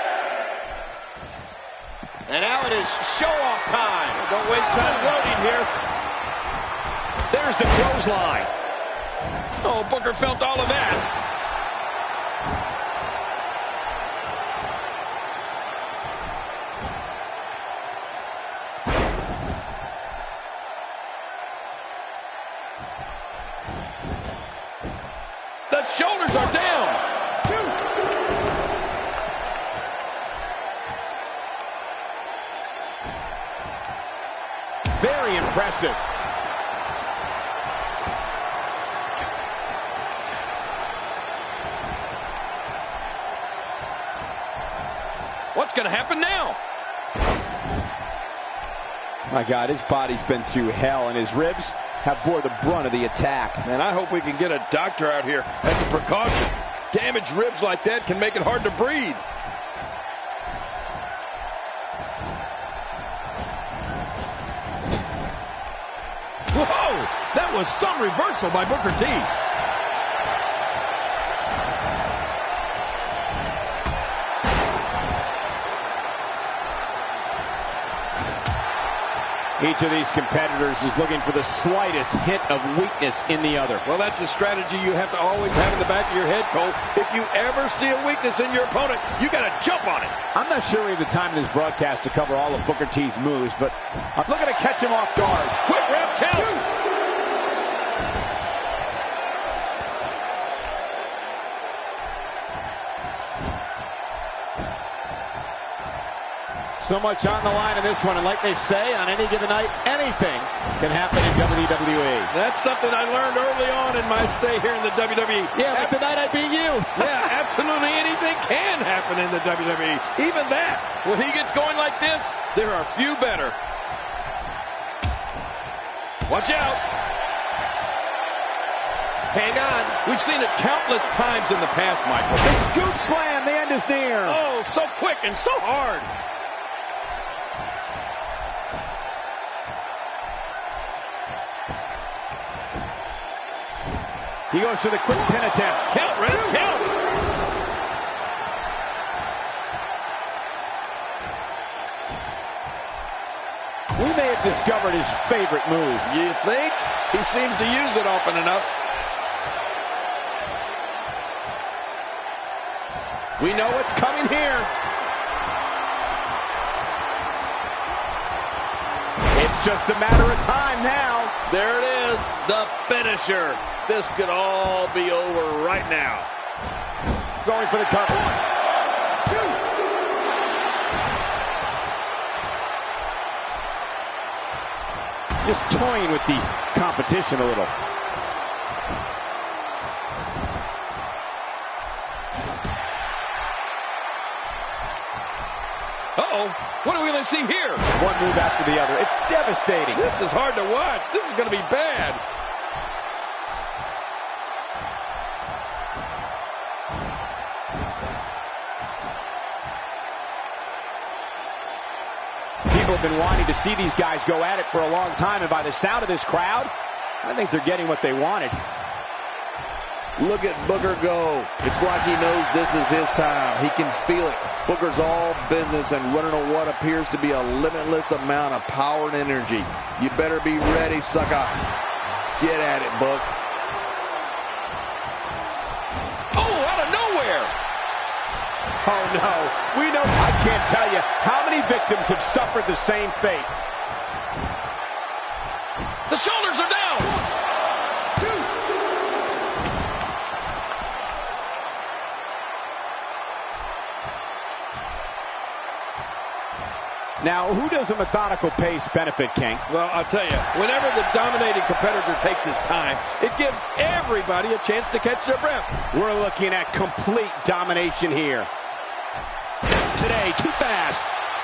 And now it is show-off time. Don't waste time loading here. There's the clothesline. Oh, Booker felt all of that. The shoulders are down. 2. Very impressive. What's going to happen now? My God, his body's been through hell, and his ribs have bore the brunt of the attack. Man, I hope we can get a doctor out here as a precaution. Damaged ribs like that can make it hard to breathe. Whoa! That was some reversal by Booker T. Each of these competitors is looking for the slightest hint of weakness in the other. Well, that's a strategy you have to always have in the back of your head, Cole. If you ever see a weakness in your opponent, you got to jump on it. I'm not sure we have the time in this broadcast to cover all of Booker T's moves, but I'm looking to catch him off guard. Quick ref count. 2. So much on the line in this one, and like they say, on any given night, anything can happen in WWE. That's something I learned early on in my stay here in the WWE. Yeah, but tonight I beat you. Yeah, absolutely anything can happen in the WWE. Even that. When he gets going like this, there are few better. Watch out. Hang on. We've seen it countless times in the past, Michael. The scoop slam, the end is near. Oh, so quick and so hard. He goes for the quick pin attempt. Count, Ref, count. We may have discovered his favorite move. You think? He seems to use it often enough. We know what's coming here. It's just a matter of time now. There it is, the finisher. This could all be over right now. Going for the cover. 1, 2. Just toying with the competition a little. Uh-oh. What are we going to see here? One move after the other. It's devastating. This is hard to watch. This is going to be bad. People have been wanting to see these guys go at it for a long time, and by the sound of this crowd, I think they're getting what they wanted. Look at Booker go. It's like he knows this is his time. He can feel it. Booker's all business and running on what appears to be a limitless amount of power and energy. You better be ready, sucker. Get at it, Book. Oh, out of nowhere. Oh, no. We know. I can't tell you how many victims have suffered the same fate. The shoulders are down. 1, 2. Now, who does a methodical pace benefit, King? Well, I'll tell you, whenever the dominating competitor takes his time, it gives everybody a chance to catch their breath. We're looking at complete domination here. Today, too fast.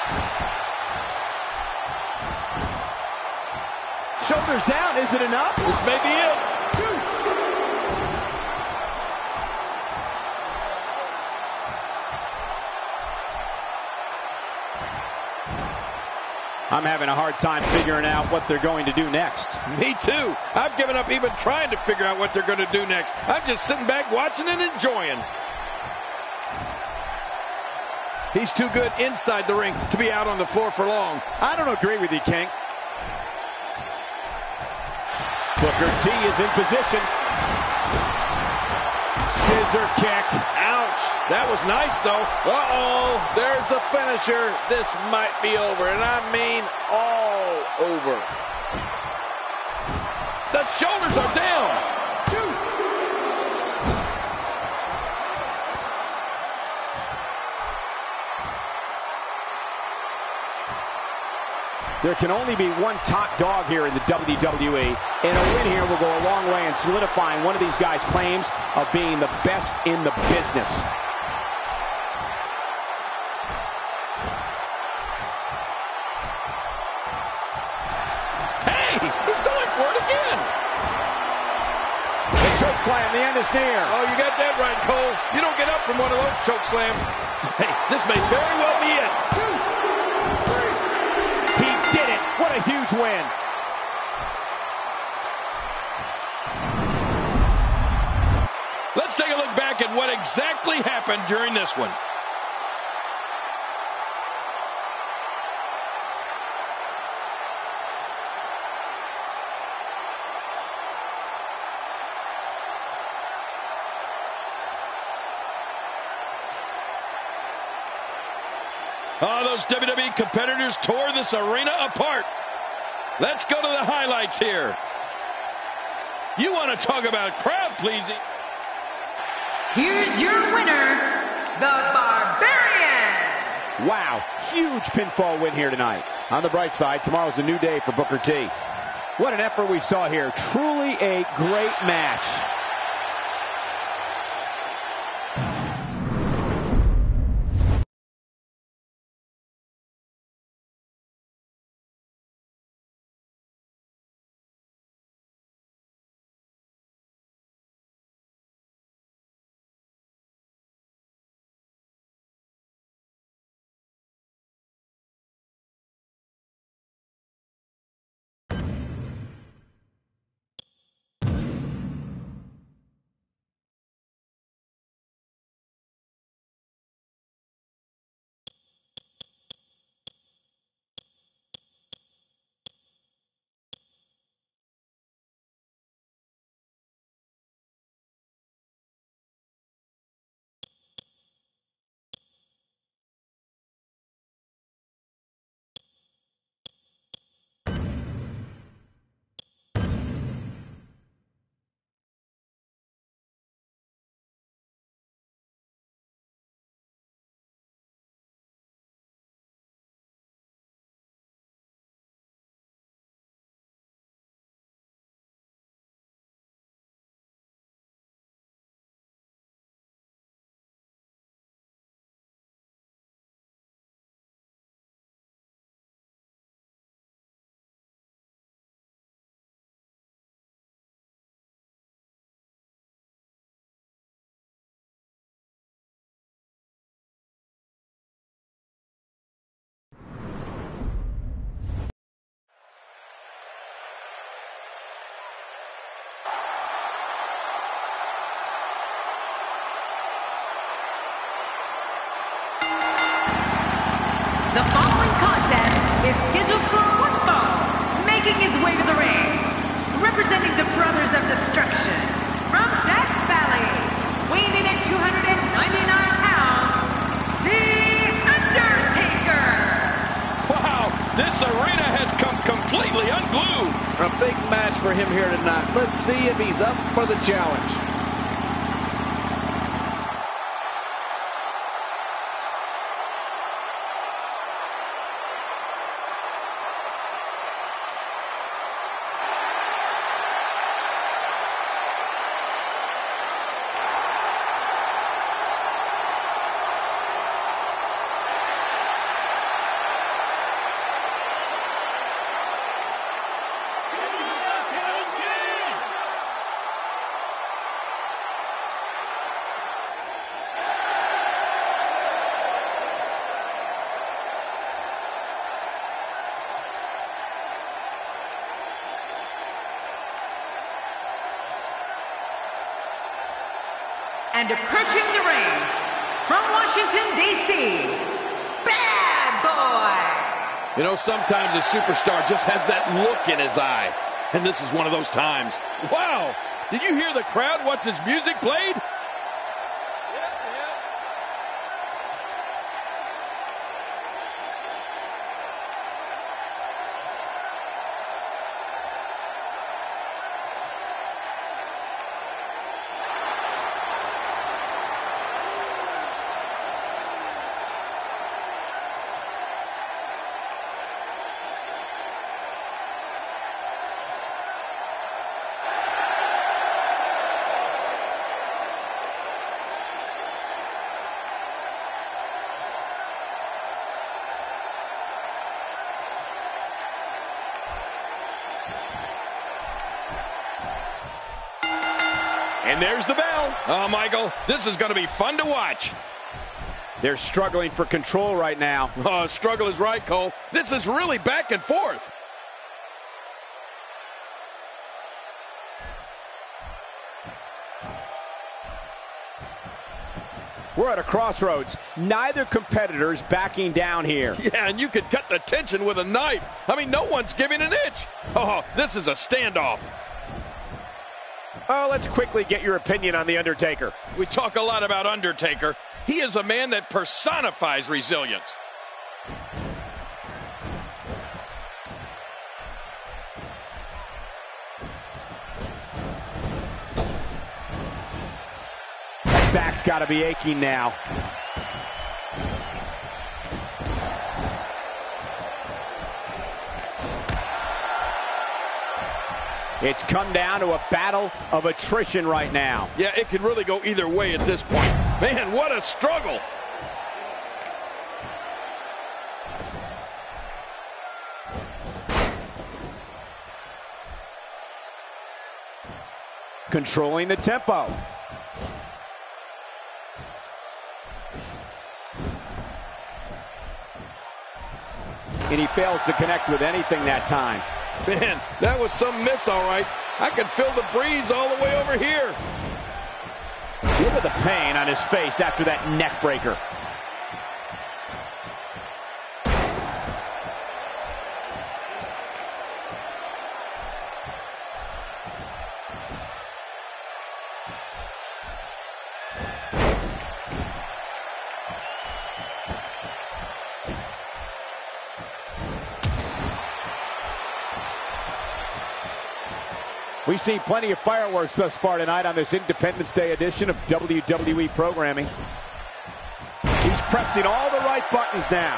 Shoulders down, is it enough? This may be it. 2. I'm having a hard time figuring out what they're going to do next. Me too. I've given up even trying to figure out what they're going to do next. I'm just sitting back watching and enjoying. He's too good inside the ring to be out on the floor for long. I don't agree with you, King. Booker T is in position. Scissor kick. Ouch. That was nice, though. Uh-oh. There's the finisher. This might be over, and I mean all over. The shoulders are down. 2. There can only be one top dog here in the WWE, and a win here will go a long way in solidifying one of these guys' claims of being the best in the business. Hey, he's going for it again. The choke slam, the end is near. Oh, you got that right, Cole. You don't get up from one of those choke slams. Hey, this may very well be it. 2. Did it. What a huge win. Let's take a look back at what exactly happened during this one. Oh, those WWE competitors tore this arena apart. Let's go to the highlights here. You want to talk about crowd pleasing? Here's your winner, the Barbarian. Wow, huge pinfall win here tonight. On the bright side, tomorrow's a new day for Booker T. What an effort we saw here. Truly a great match. for him here tonight. Let's see if he's up for the challenge. And approaching the ring, from Washington, D.C., Bad Boy! You know, sometimes a superstar just has that look in his eye. And this is one of those times. Wow! Did you hear the crowd once his music played? And there's the bell. Oh, Michael, this is going to be fun to watch. They're struggling for control right now. Oh, struggle is right, Cole. This is really back and forth. We're at a crossroads. Neither competitor's backing down here. Yeah, and you could cut the tension with a knife. I mean, no one's giving an inch. Oh, this is a standoff. Oh, let's quickly get your opinion on The Undertaker. We talk a lot about Undertaker. He is a man that personifies resilience. That back's got to be aching now. It's come down to a battle of attrition right now. Yeah, it could really go either way at this point. Man, what a struggle. Controlling the tempo. And he fails to connect with anything that time. Man, that was some miss, all right. I can feel the breeze all the way over here. Look at the pain on his face after that neck breaker. We've seen plenty of fireworks thus far tonight on this Independence Day edition of WWE programming. He's pressing all the right buttons now.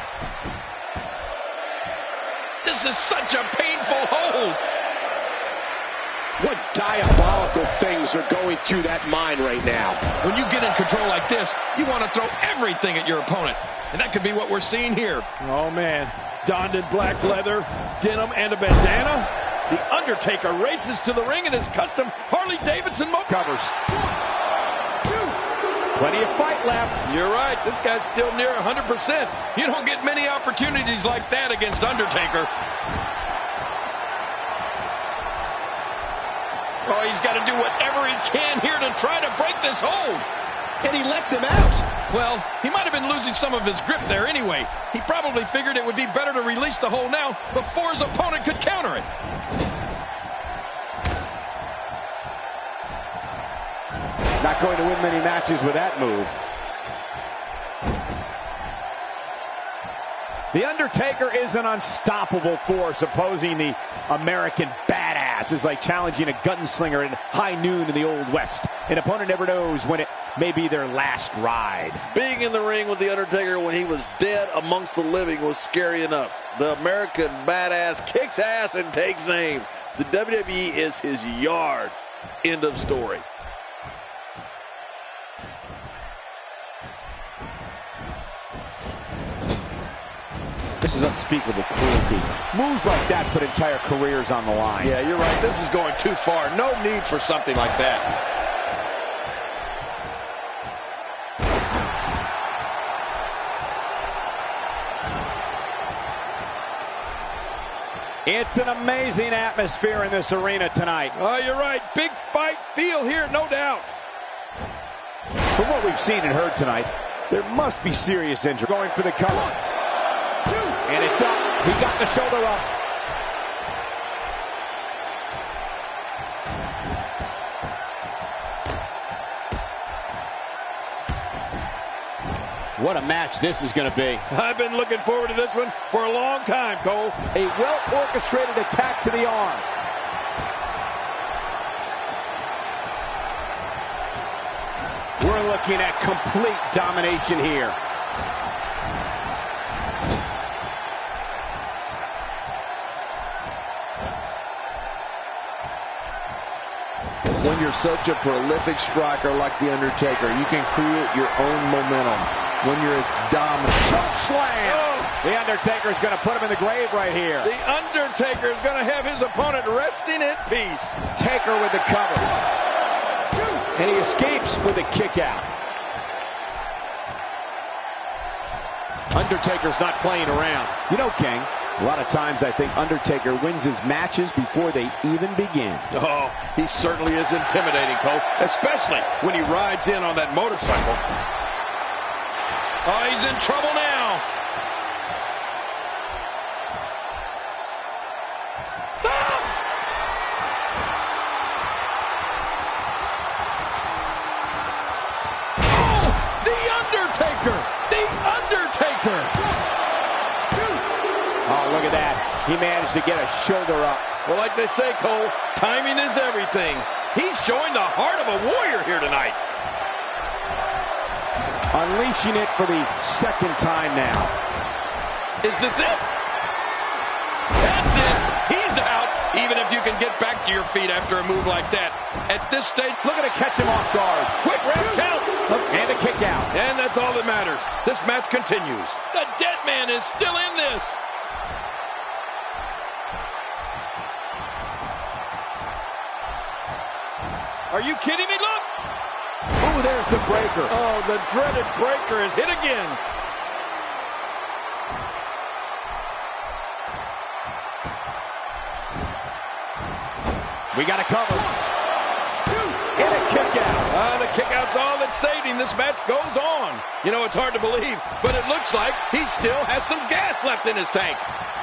This is such a painful hold. What diabolical things are going through that mind right now? When you get in control like this, you want to throw everything at your opponent. And that could be what we're seeing here. Oh, man. Donned in black leather, denim, and a bandana. The Undertaker races to the ring in his custom Harley-Davidson covers. 1, 2. Plenty of fight left. You're right. This guy's still near 100%. You don't get many opportunities like that against Undertaker. Oh, he's got to do whatever he can here to try to break this hold. And he lets him out. Well, he might have been losing some of his grip there anyway. He probably figured it would be better to release the hold now before his opponent could counter it. Not going to win many matches with that move. The Undertaker is an unstoppable force opposing the American Badass. class is like challenging a gunslinger at high noon in the Old West. An opponent never knows when it may be their last ride. Being in the ring with The Undertaker when he was dead amongst the living was scary enough. The American Badass kicks ass and takes names. The WWE is his yard. End of story. This is unspeakable cruelty. Moves like that put entire careers on the line. Yeah, you're right. This is going too far. No need for something like that. It's an amazing atmosphere in this arena tonight. Oh, you're right. Big fight feel here, no doubt. From what we've seen and heard tonight, there must be serious injury. Going for the cover. And it's up. He got the shoulder up. What a match this is going to be. I've been looking forward to this one for a long time, Cole. A well-orchestrated attack to the arm. We're looking at complete domination here. When you're such a prolific striker like The Undertaker, you can create your own momentum. When you're as dominant. Choke slam! Oh. The Undertaker's going to put him in the grave right here. The Undertaker is going to have his opponent resting in peace. Taker with the cover. And he escapes with a kick out. Undertaker's not playing around. You know, King, a lot of times I think Undertaker wins his matches before they even begin. Oh, he certainly is intimidating, Cole, especially when he rides in on that motorcycle. Oh, he's in trouble now. Ah! Oh, The Undertaker! The Undertaker! Oh, look at that. He managed to get a shoulder up. Well, like they say, Cole, timing is everything. He's showing the heart of a warrior here tonight. Unleashing it for the second time now. Is this it? That's it. He's out. Even if you can get back to your feet after a move like that. At this stage, Looking to catch him off guard. quick round count. And a kick out. And that's all that matters. This match continues. The dead man is still in this. Are you kidding me? Look. Ooh, there's the breaker. Oh, the dreaded breaker is hit again. We got a cover. And a kick out. The kick out's all that saved him. This match goes on. You know, it's hard to believe, but it looks like he still has some gas left in his tank.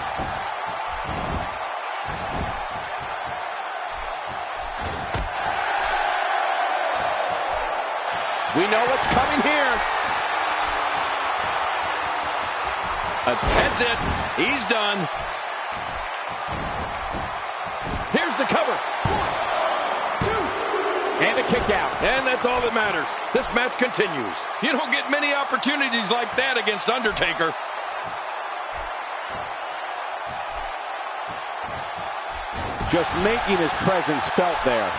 We know what's coming here. That's it. He's done. Here's the cover. And a kick out. And that's all that matters. This match continues. You don't get many opportunities like that against Undertaker. Just making his presence felt there.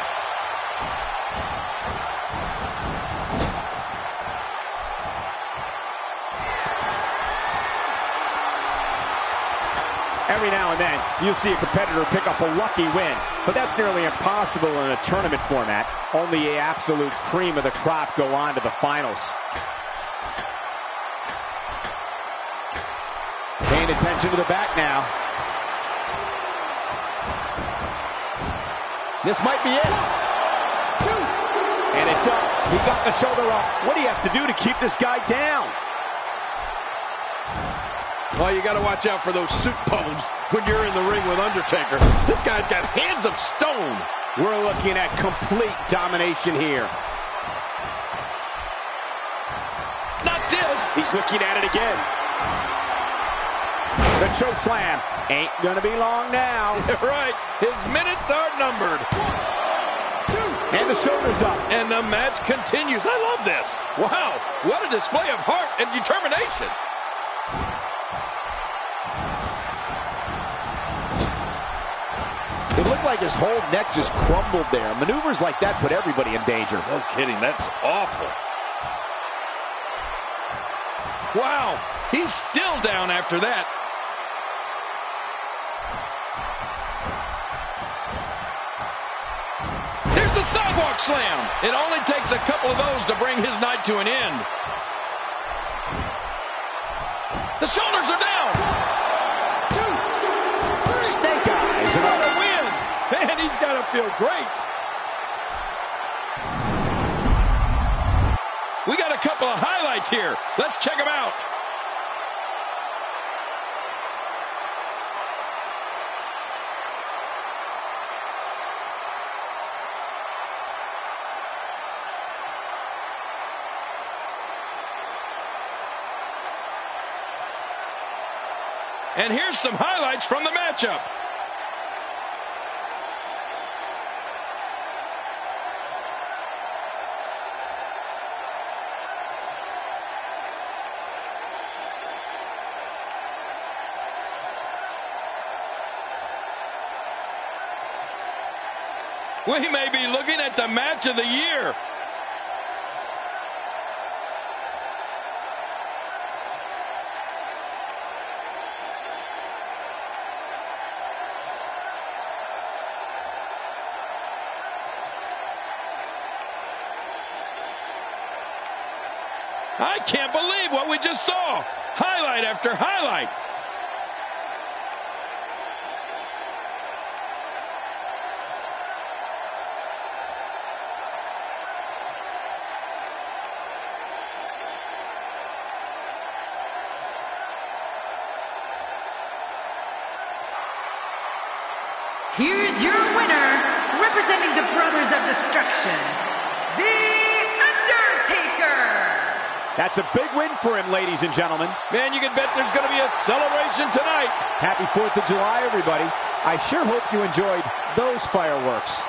Every now and then, you'll see a competitor pick up a lucky win, but that's nearly impossible in a tournament format. Only the absolute cream of the crop go on to the finals. Paying attention to the back now. This might be it. And it's up. He got the shoulder up. What do you have to do to keep this guy down? Well, you got to watch out for those suit bones when you're in the ring with Undertaker. This guy's got hands of stone. We're looking at complete domination here. Not this. He's looking at it again. The choke slam ain't going to be long now. Right. His minutes are numbered. And the shoulders up. And the match continues. I love this. Wow. What a display of heart and determination. It looked like his whole neck just crumbled there. Maneuvers like that put everybody in danger. No kidding. That's awful. Wow. He's still down after that. There's the sidewalk slam. It only takes a couple of those to bring his night to an end. The shoulders are down. Snake eyes. What a win. Man, he's got to feel great. We got a couple of highlights here. Let's check them out. And here's some highlights from the matchup. We may be looking at the match of the year. I can't believe what we just saw. Highlight after highlight. Here's your winner, representing the Brothers of Destruction, The Undertaker. That's a big win for him, ladies and gentlemen. Man, you can bet there's going to be a celebration tonight. Happy 4th of July, everybody. I sure hope you enjoyed those fireworks.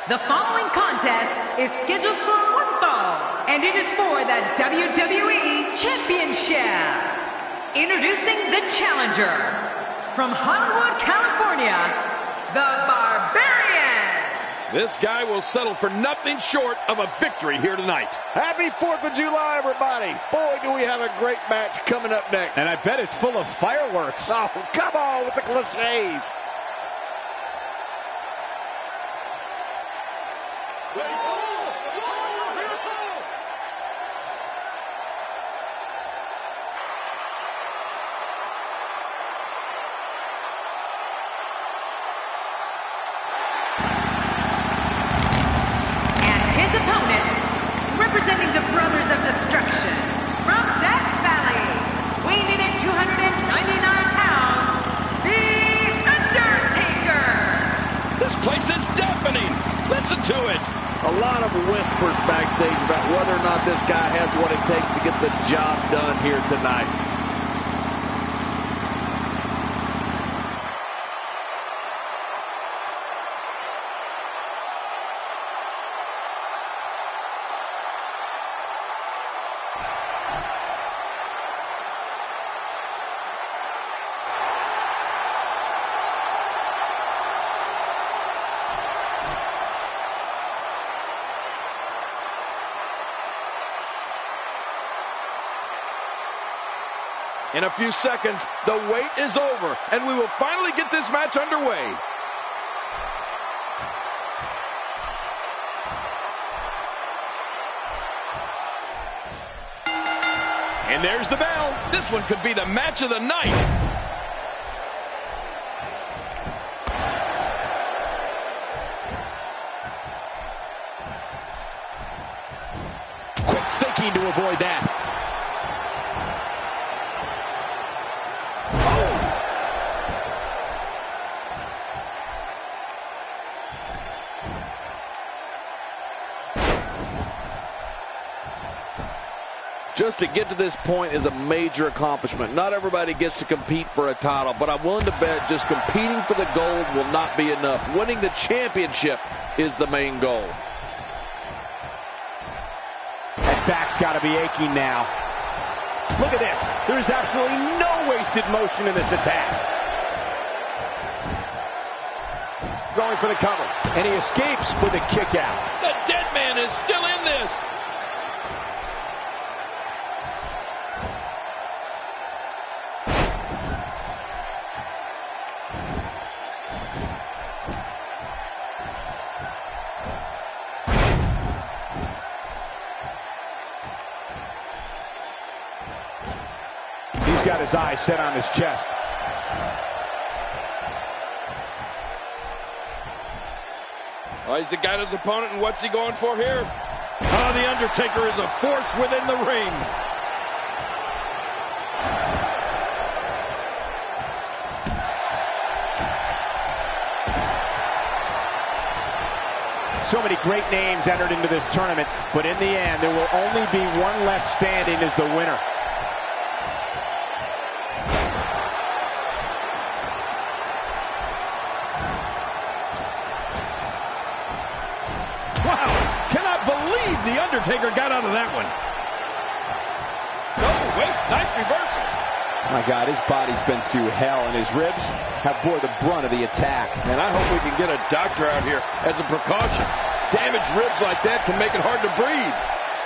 The following contest is scheduled for one fall, and it is for the WWE Championship. Introducing the challenger, from Hollywood, California, the Barbarian. This guy will settle for nothing short of a victory here tonight. Happy 4th of July, everybody. Boy, do we have a great match coming up next. And I bet it's full of fireworks. Oh, come on with the cliches. Representing the Brothers of Destruction, from Death Valley, weighing in at 299 pounds, The Undertaker! This place is deafening. Listen to it. A lot of whispers backstage about whether or not this guy has what it takes to get the job done here tonight. In a few seconds, the wait is over, and we will finally get this match underway. And there's the bell. This one could be the match of the night. Quick thinking to avoid that. Just to get to this point is a major accomplishment. Not everybody gets to compete for a title, but I'm willing to bet just competing for the gold will not be enough. Winning the championship is the main goal. That back's got to be aching now. Look at this. There's absolutely no wasted motion in this attack. Going for the cover, and he escapes with a kick out. The dead man is still in this. He's got his eyes set on his chest. Well, he's got his opponent, and what's he going for here? Oh, The Undertaker is a force within the ring. So many great names entered into this tournament, but in the end, there will only be one left standing as the winner. Wow, cannot believe The Undertaker got out of that one. Oh, wait, nice reversal. My God, his body's been through hell, and his ribs have bore the brunt of the attack. And I hope we can get a doctor out here as a precaution. Damaged ribs like that can make it hard to breathe.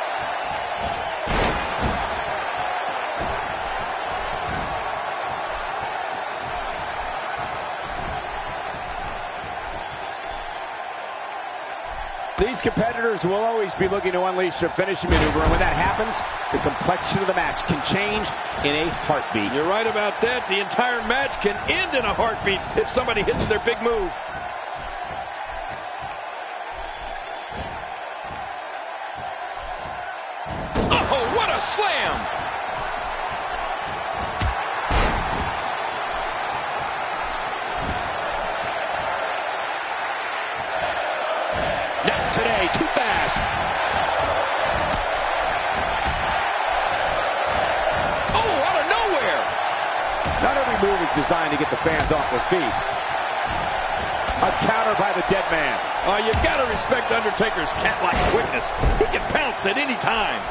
These competitors will always be looking to unleash their finishing maneuver, and when that happens, the complexion of the match can change in a heartbeat. You're right about that. The entire match can end in a heartbeat if somebody hits their big move. Oh, what a slam! Not today, too fast. Oh, out of nowhere! Not every move is designed to get the fans off their feet. A counter by the dead man. Oh, you gotta respect Undertaker's cat-like quickness. He can pounce at any time.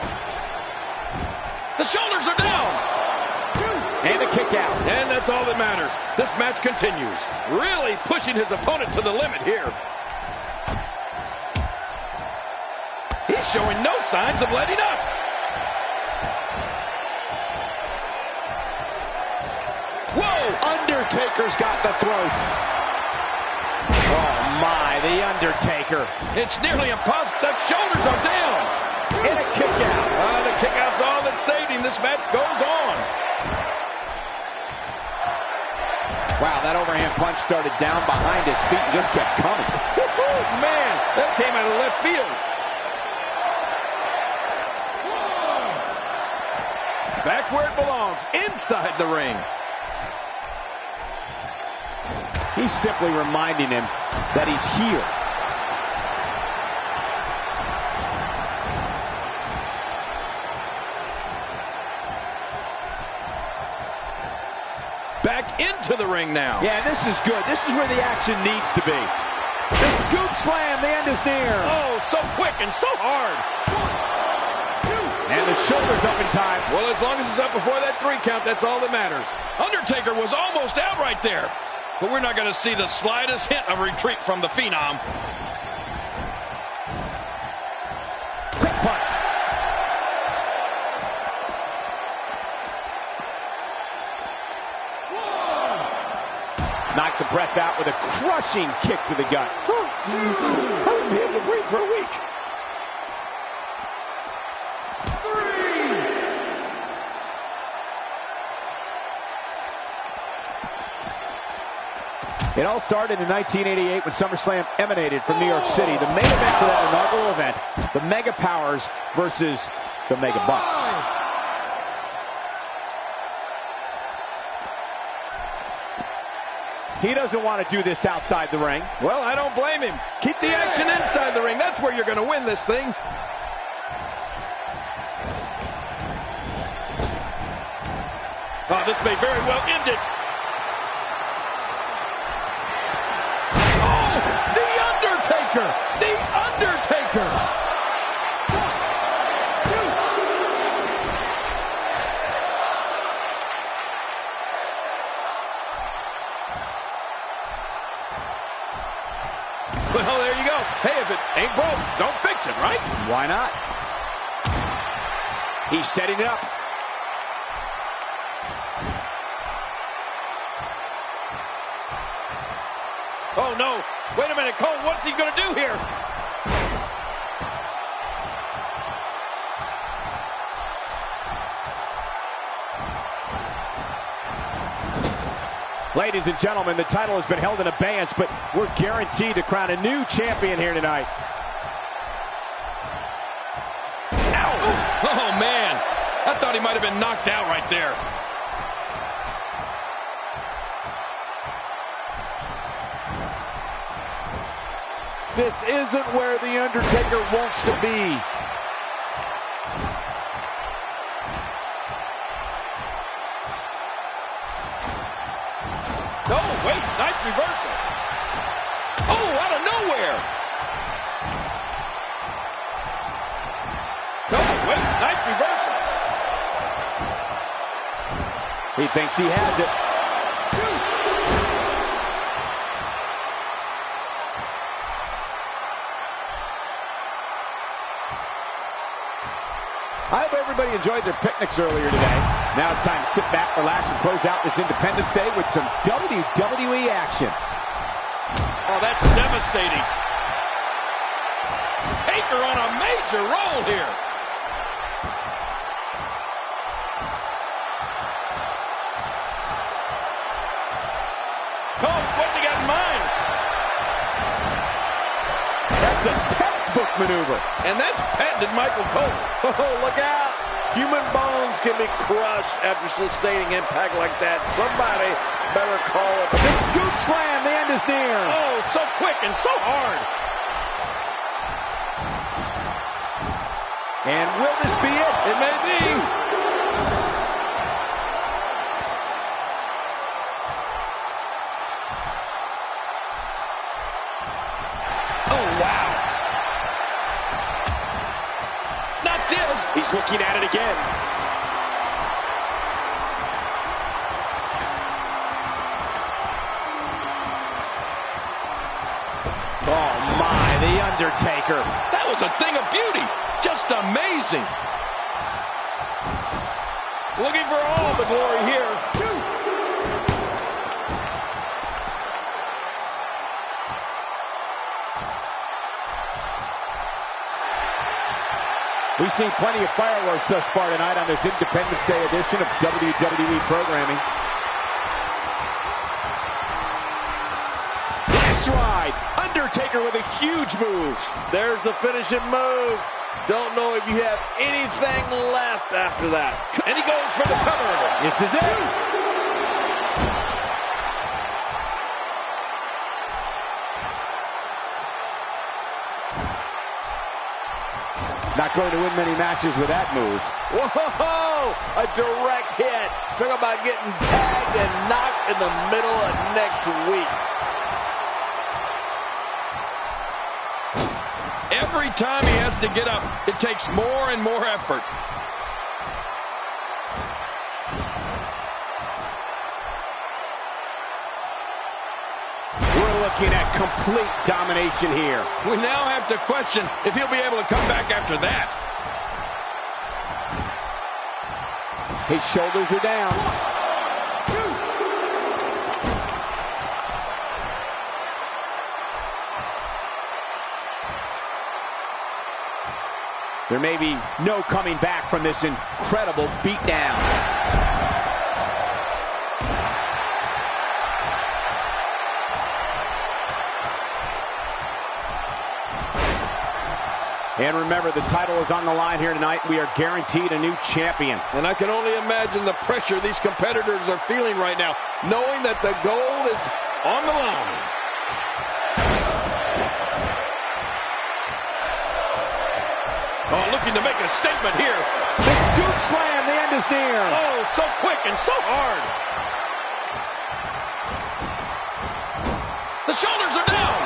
The shoulders are down. And a kick out. And that's all that matters. This match continues. Really pushing his opponent to the limit here. He's showing no signs of letting up. Whoa! Undertaker's got the throat. Oh my, the Undertaker. It's nearly impossible. The shoulders are down. And a kick out. The kick out's all that saved him. This match goes on. Wow, that overhand punch started down behind his feet and just kept coming. Man, that came out of left field. Back where it belongs, inside the ring. He's simply reminding him that he's here. Back into the ring now. Yeah, this is good. This is where the action needs to be. The scoop slam, the end is near. Oh, so quick and so hard. And the shoulders up in time. Well, as long as it's up before that 3 count, that's all that matters. Undertaker was almost out right there. But we're not going to see the slightest hint of retreat from the Phenom. Quick punch. Knocked the breath out with a crushing kick to the gut. I wouldn't be able to breathe for a week. 3. It all started in 1988 when SummerSlam emanated from New York City. The main event for that inaugural event, the Mega Powers versus the Mega Bucks. He doesn't want to do this outside the ring. Well, I don't blame him. Keep the action inside the ring. That's where you're going to win this thing. Oh, this may very well end it. Oh, The Undertaker! The Undertaker! Well, there you go. Hey, if it ain't broke, don't fix it, right? Why not? He's setting it up. Oh, no. Wait a minute, Cole. What's he going to do here? Ladies and gentlemen, the title has been held in abeyance, but we're guaranteed to crown a new champion here tonight. Ow! Oh, man. I thought he might have been knocked out right there. This isn't where The Undertaker wants to be. Oh, wait, nice reversal. Oh, out of nowhere. Oh, wait, nice reversal. He thinks he has it. I hope everybody enjoyed their picnics earlier today. Now it's time to sit back, relax, and close out this Independence Day with some WWE action. Oh, that's devastating. Taker on a major roll here. Cole, what's he got in mind? That's a textbook maneuver. And that's patented Michael Cole. Oh, look out. Human bones can be crushed after sustaining impact like that. Somebody better call it. The scoop slam, the end is near. Oh, so quick and so hard. And will this be it? It may be. He's looking at it again. Oh my, The Undertaker. That was a thing of beauty. Just amazing. Looking for all the glory here. We've seen plenty of fireworks thus far tonight on this Independence Day edition of WWE programming. Last ride. Undertaker with a huge move. There's the finishing move. Don't know if you have anything left after that. And he goes for the cover. This is it. Not going to win many matches with that move. Whoa! A direct hit. Talk about getting tagged and knocked in the middle of next week. Every time he has to get up, it takes more and more effort. We're looking at complete domination here. We now have to question if he'll be able to come back after that. His shoulders are down. There may be no coming back from this incredible beatdown. And remember, the title is on the line here tonight. We are guaranteed a new champion. And I can only imagine the pressure these competitors are feeling right now, knowing that the gold is on the line. Oh, looking to make a statement here. The scoop slam, the end is near. Oh, so quick and so hard. The shoulders are down.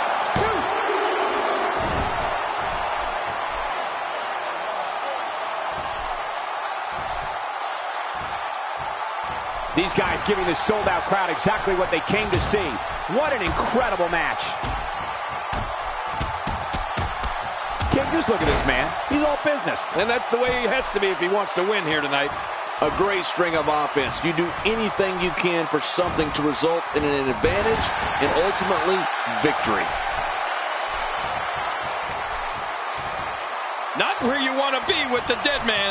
These guys giving this sold-out crowd exactly what they came to see. What an incredible match. King, just look at this man. He's all business. And that's the way he has to be if he wants to win here tonight. A great string of offense. You do anything you can for something to result in an advantage and ultimately victory. Not where you want to be with the dead man.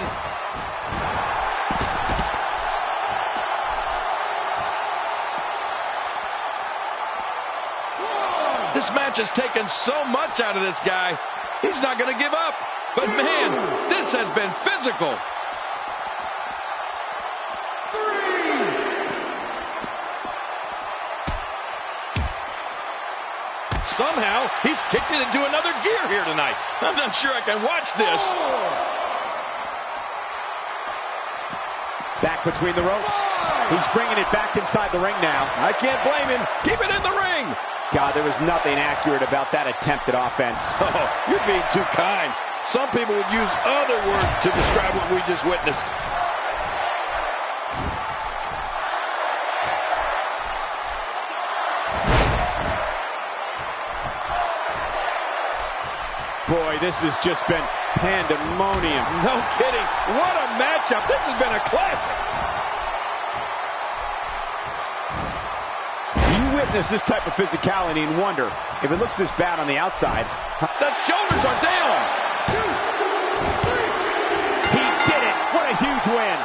This match has taken so much out of this guy. He's not going to give up. But man, this has been physical. Somehow, he's kicked it into another gear here tonight. I'm not sure I can watch this. Back between the ropes. He's bringing it back inside the ring now. I can't blame him. Keep it in the ring. God, there was nothing accurate about that attempt at offense. Oh, you're being too kind. Some people would use other words to describe what we just witnessed. Boy, this has just been pandemonium. No kidding. What a matchup. This has been a classic. Witness this type of physicality and wonder if it looks this bad on the outside. The shoulders are down. He did it. What a huge win.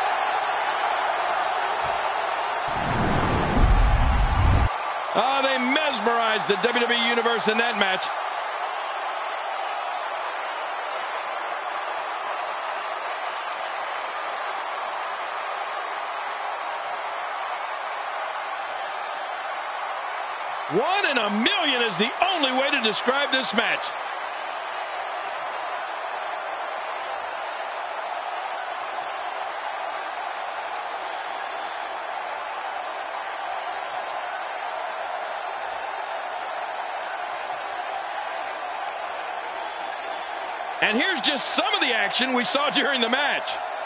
Oh, they mesmerized the WWE Universe in that match. One in a million is the only way to describe this match. And here's just some of the action we saw during the match.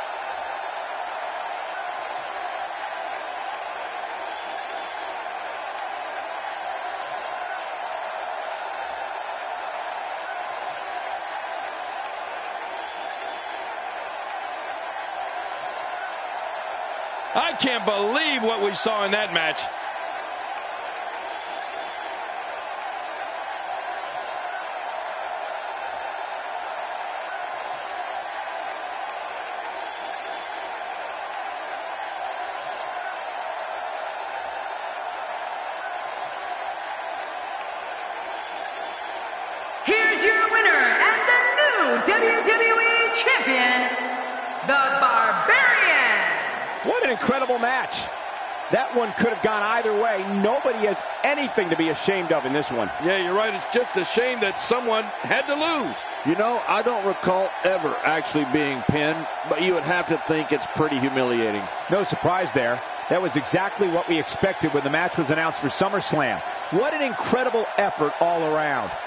I can't believe what we saw in that match. Here's your winner and the new WWE Champion, The Barbarian. What an incredible match. That one could have gone either way. Nobody has anything to be ashamed of in this one. Yeah, you're right. It's just a shame that someone had to lose. You know, I don't recall ever actually being pinned, but you would have to think it's pretty humiliating. No surprise there. That was exactly what we expected when the match was announced for SummerSlam. What an incredible effort all around.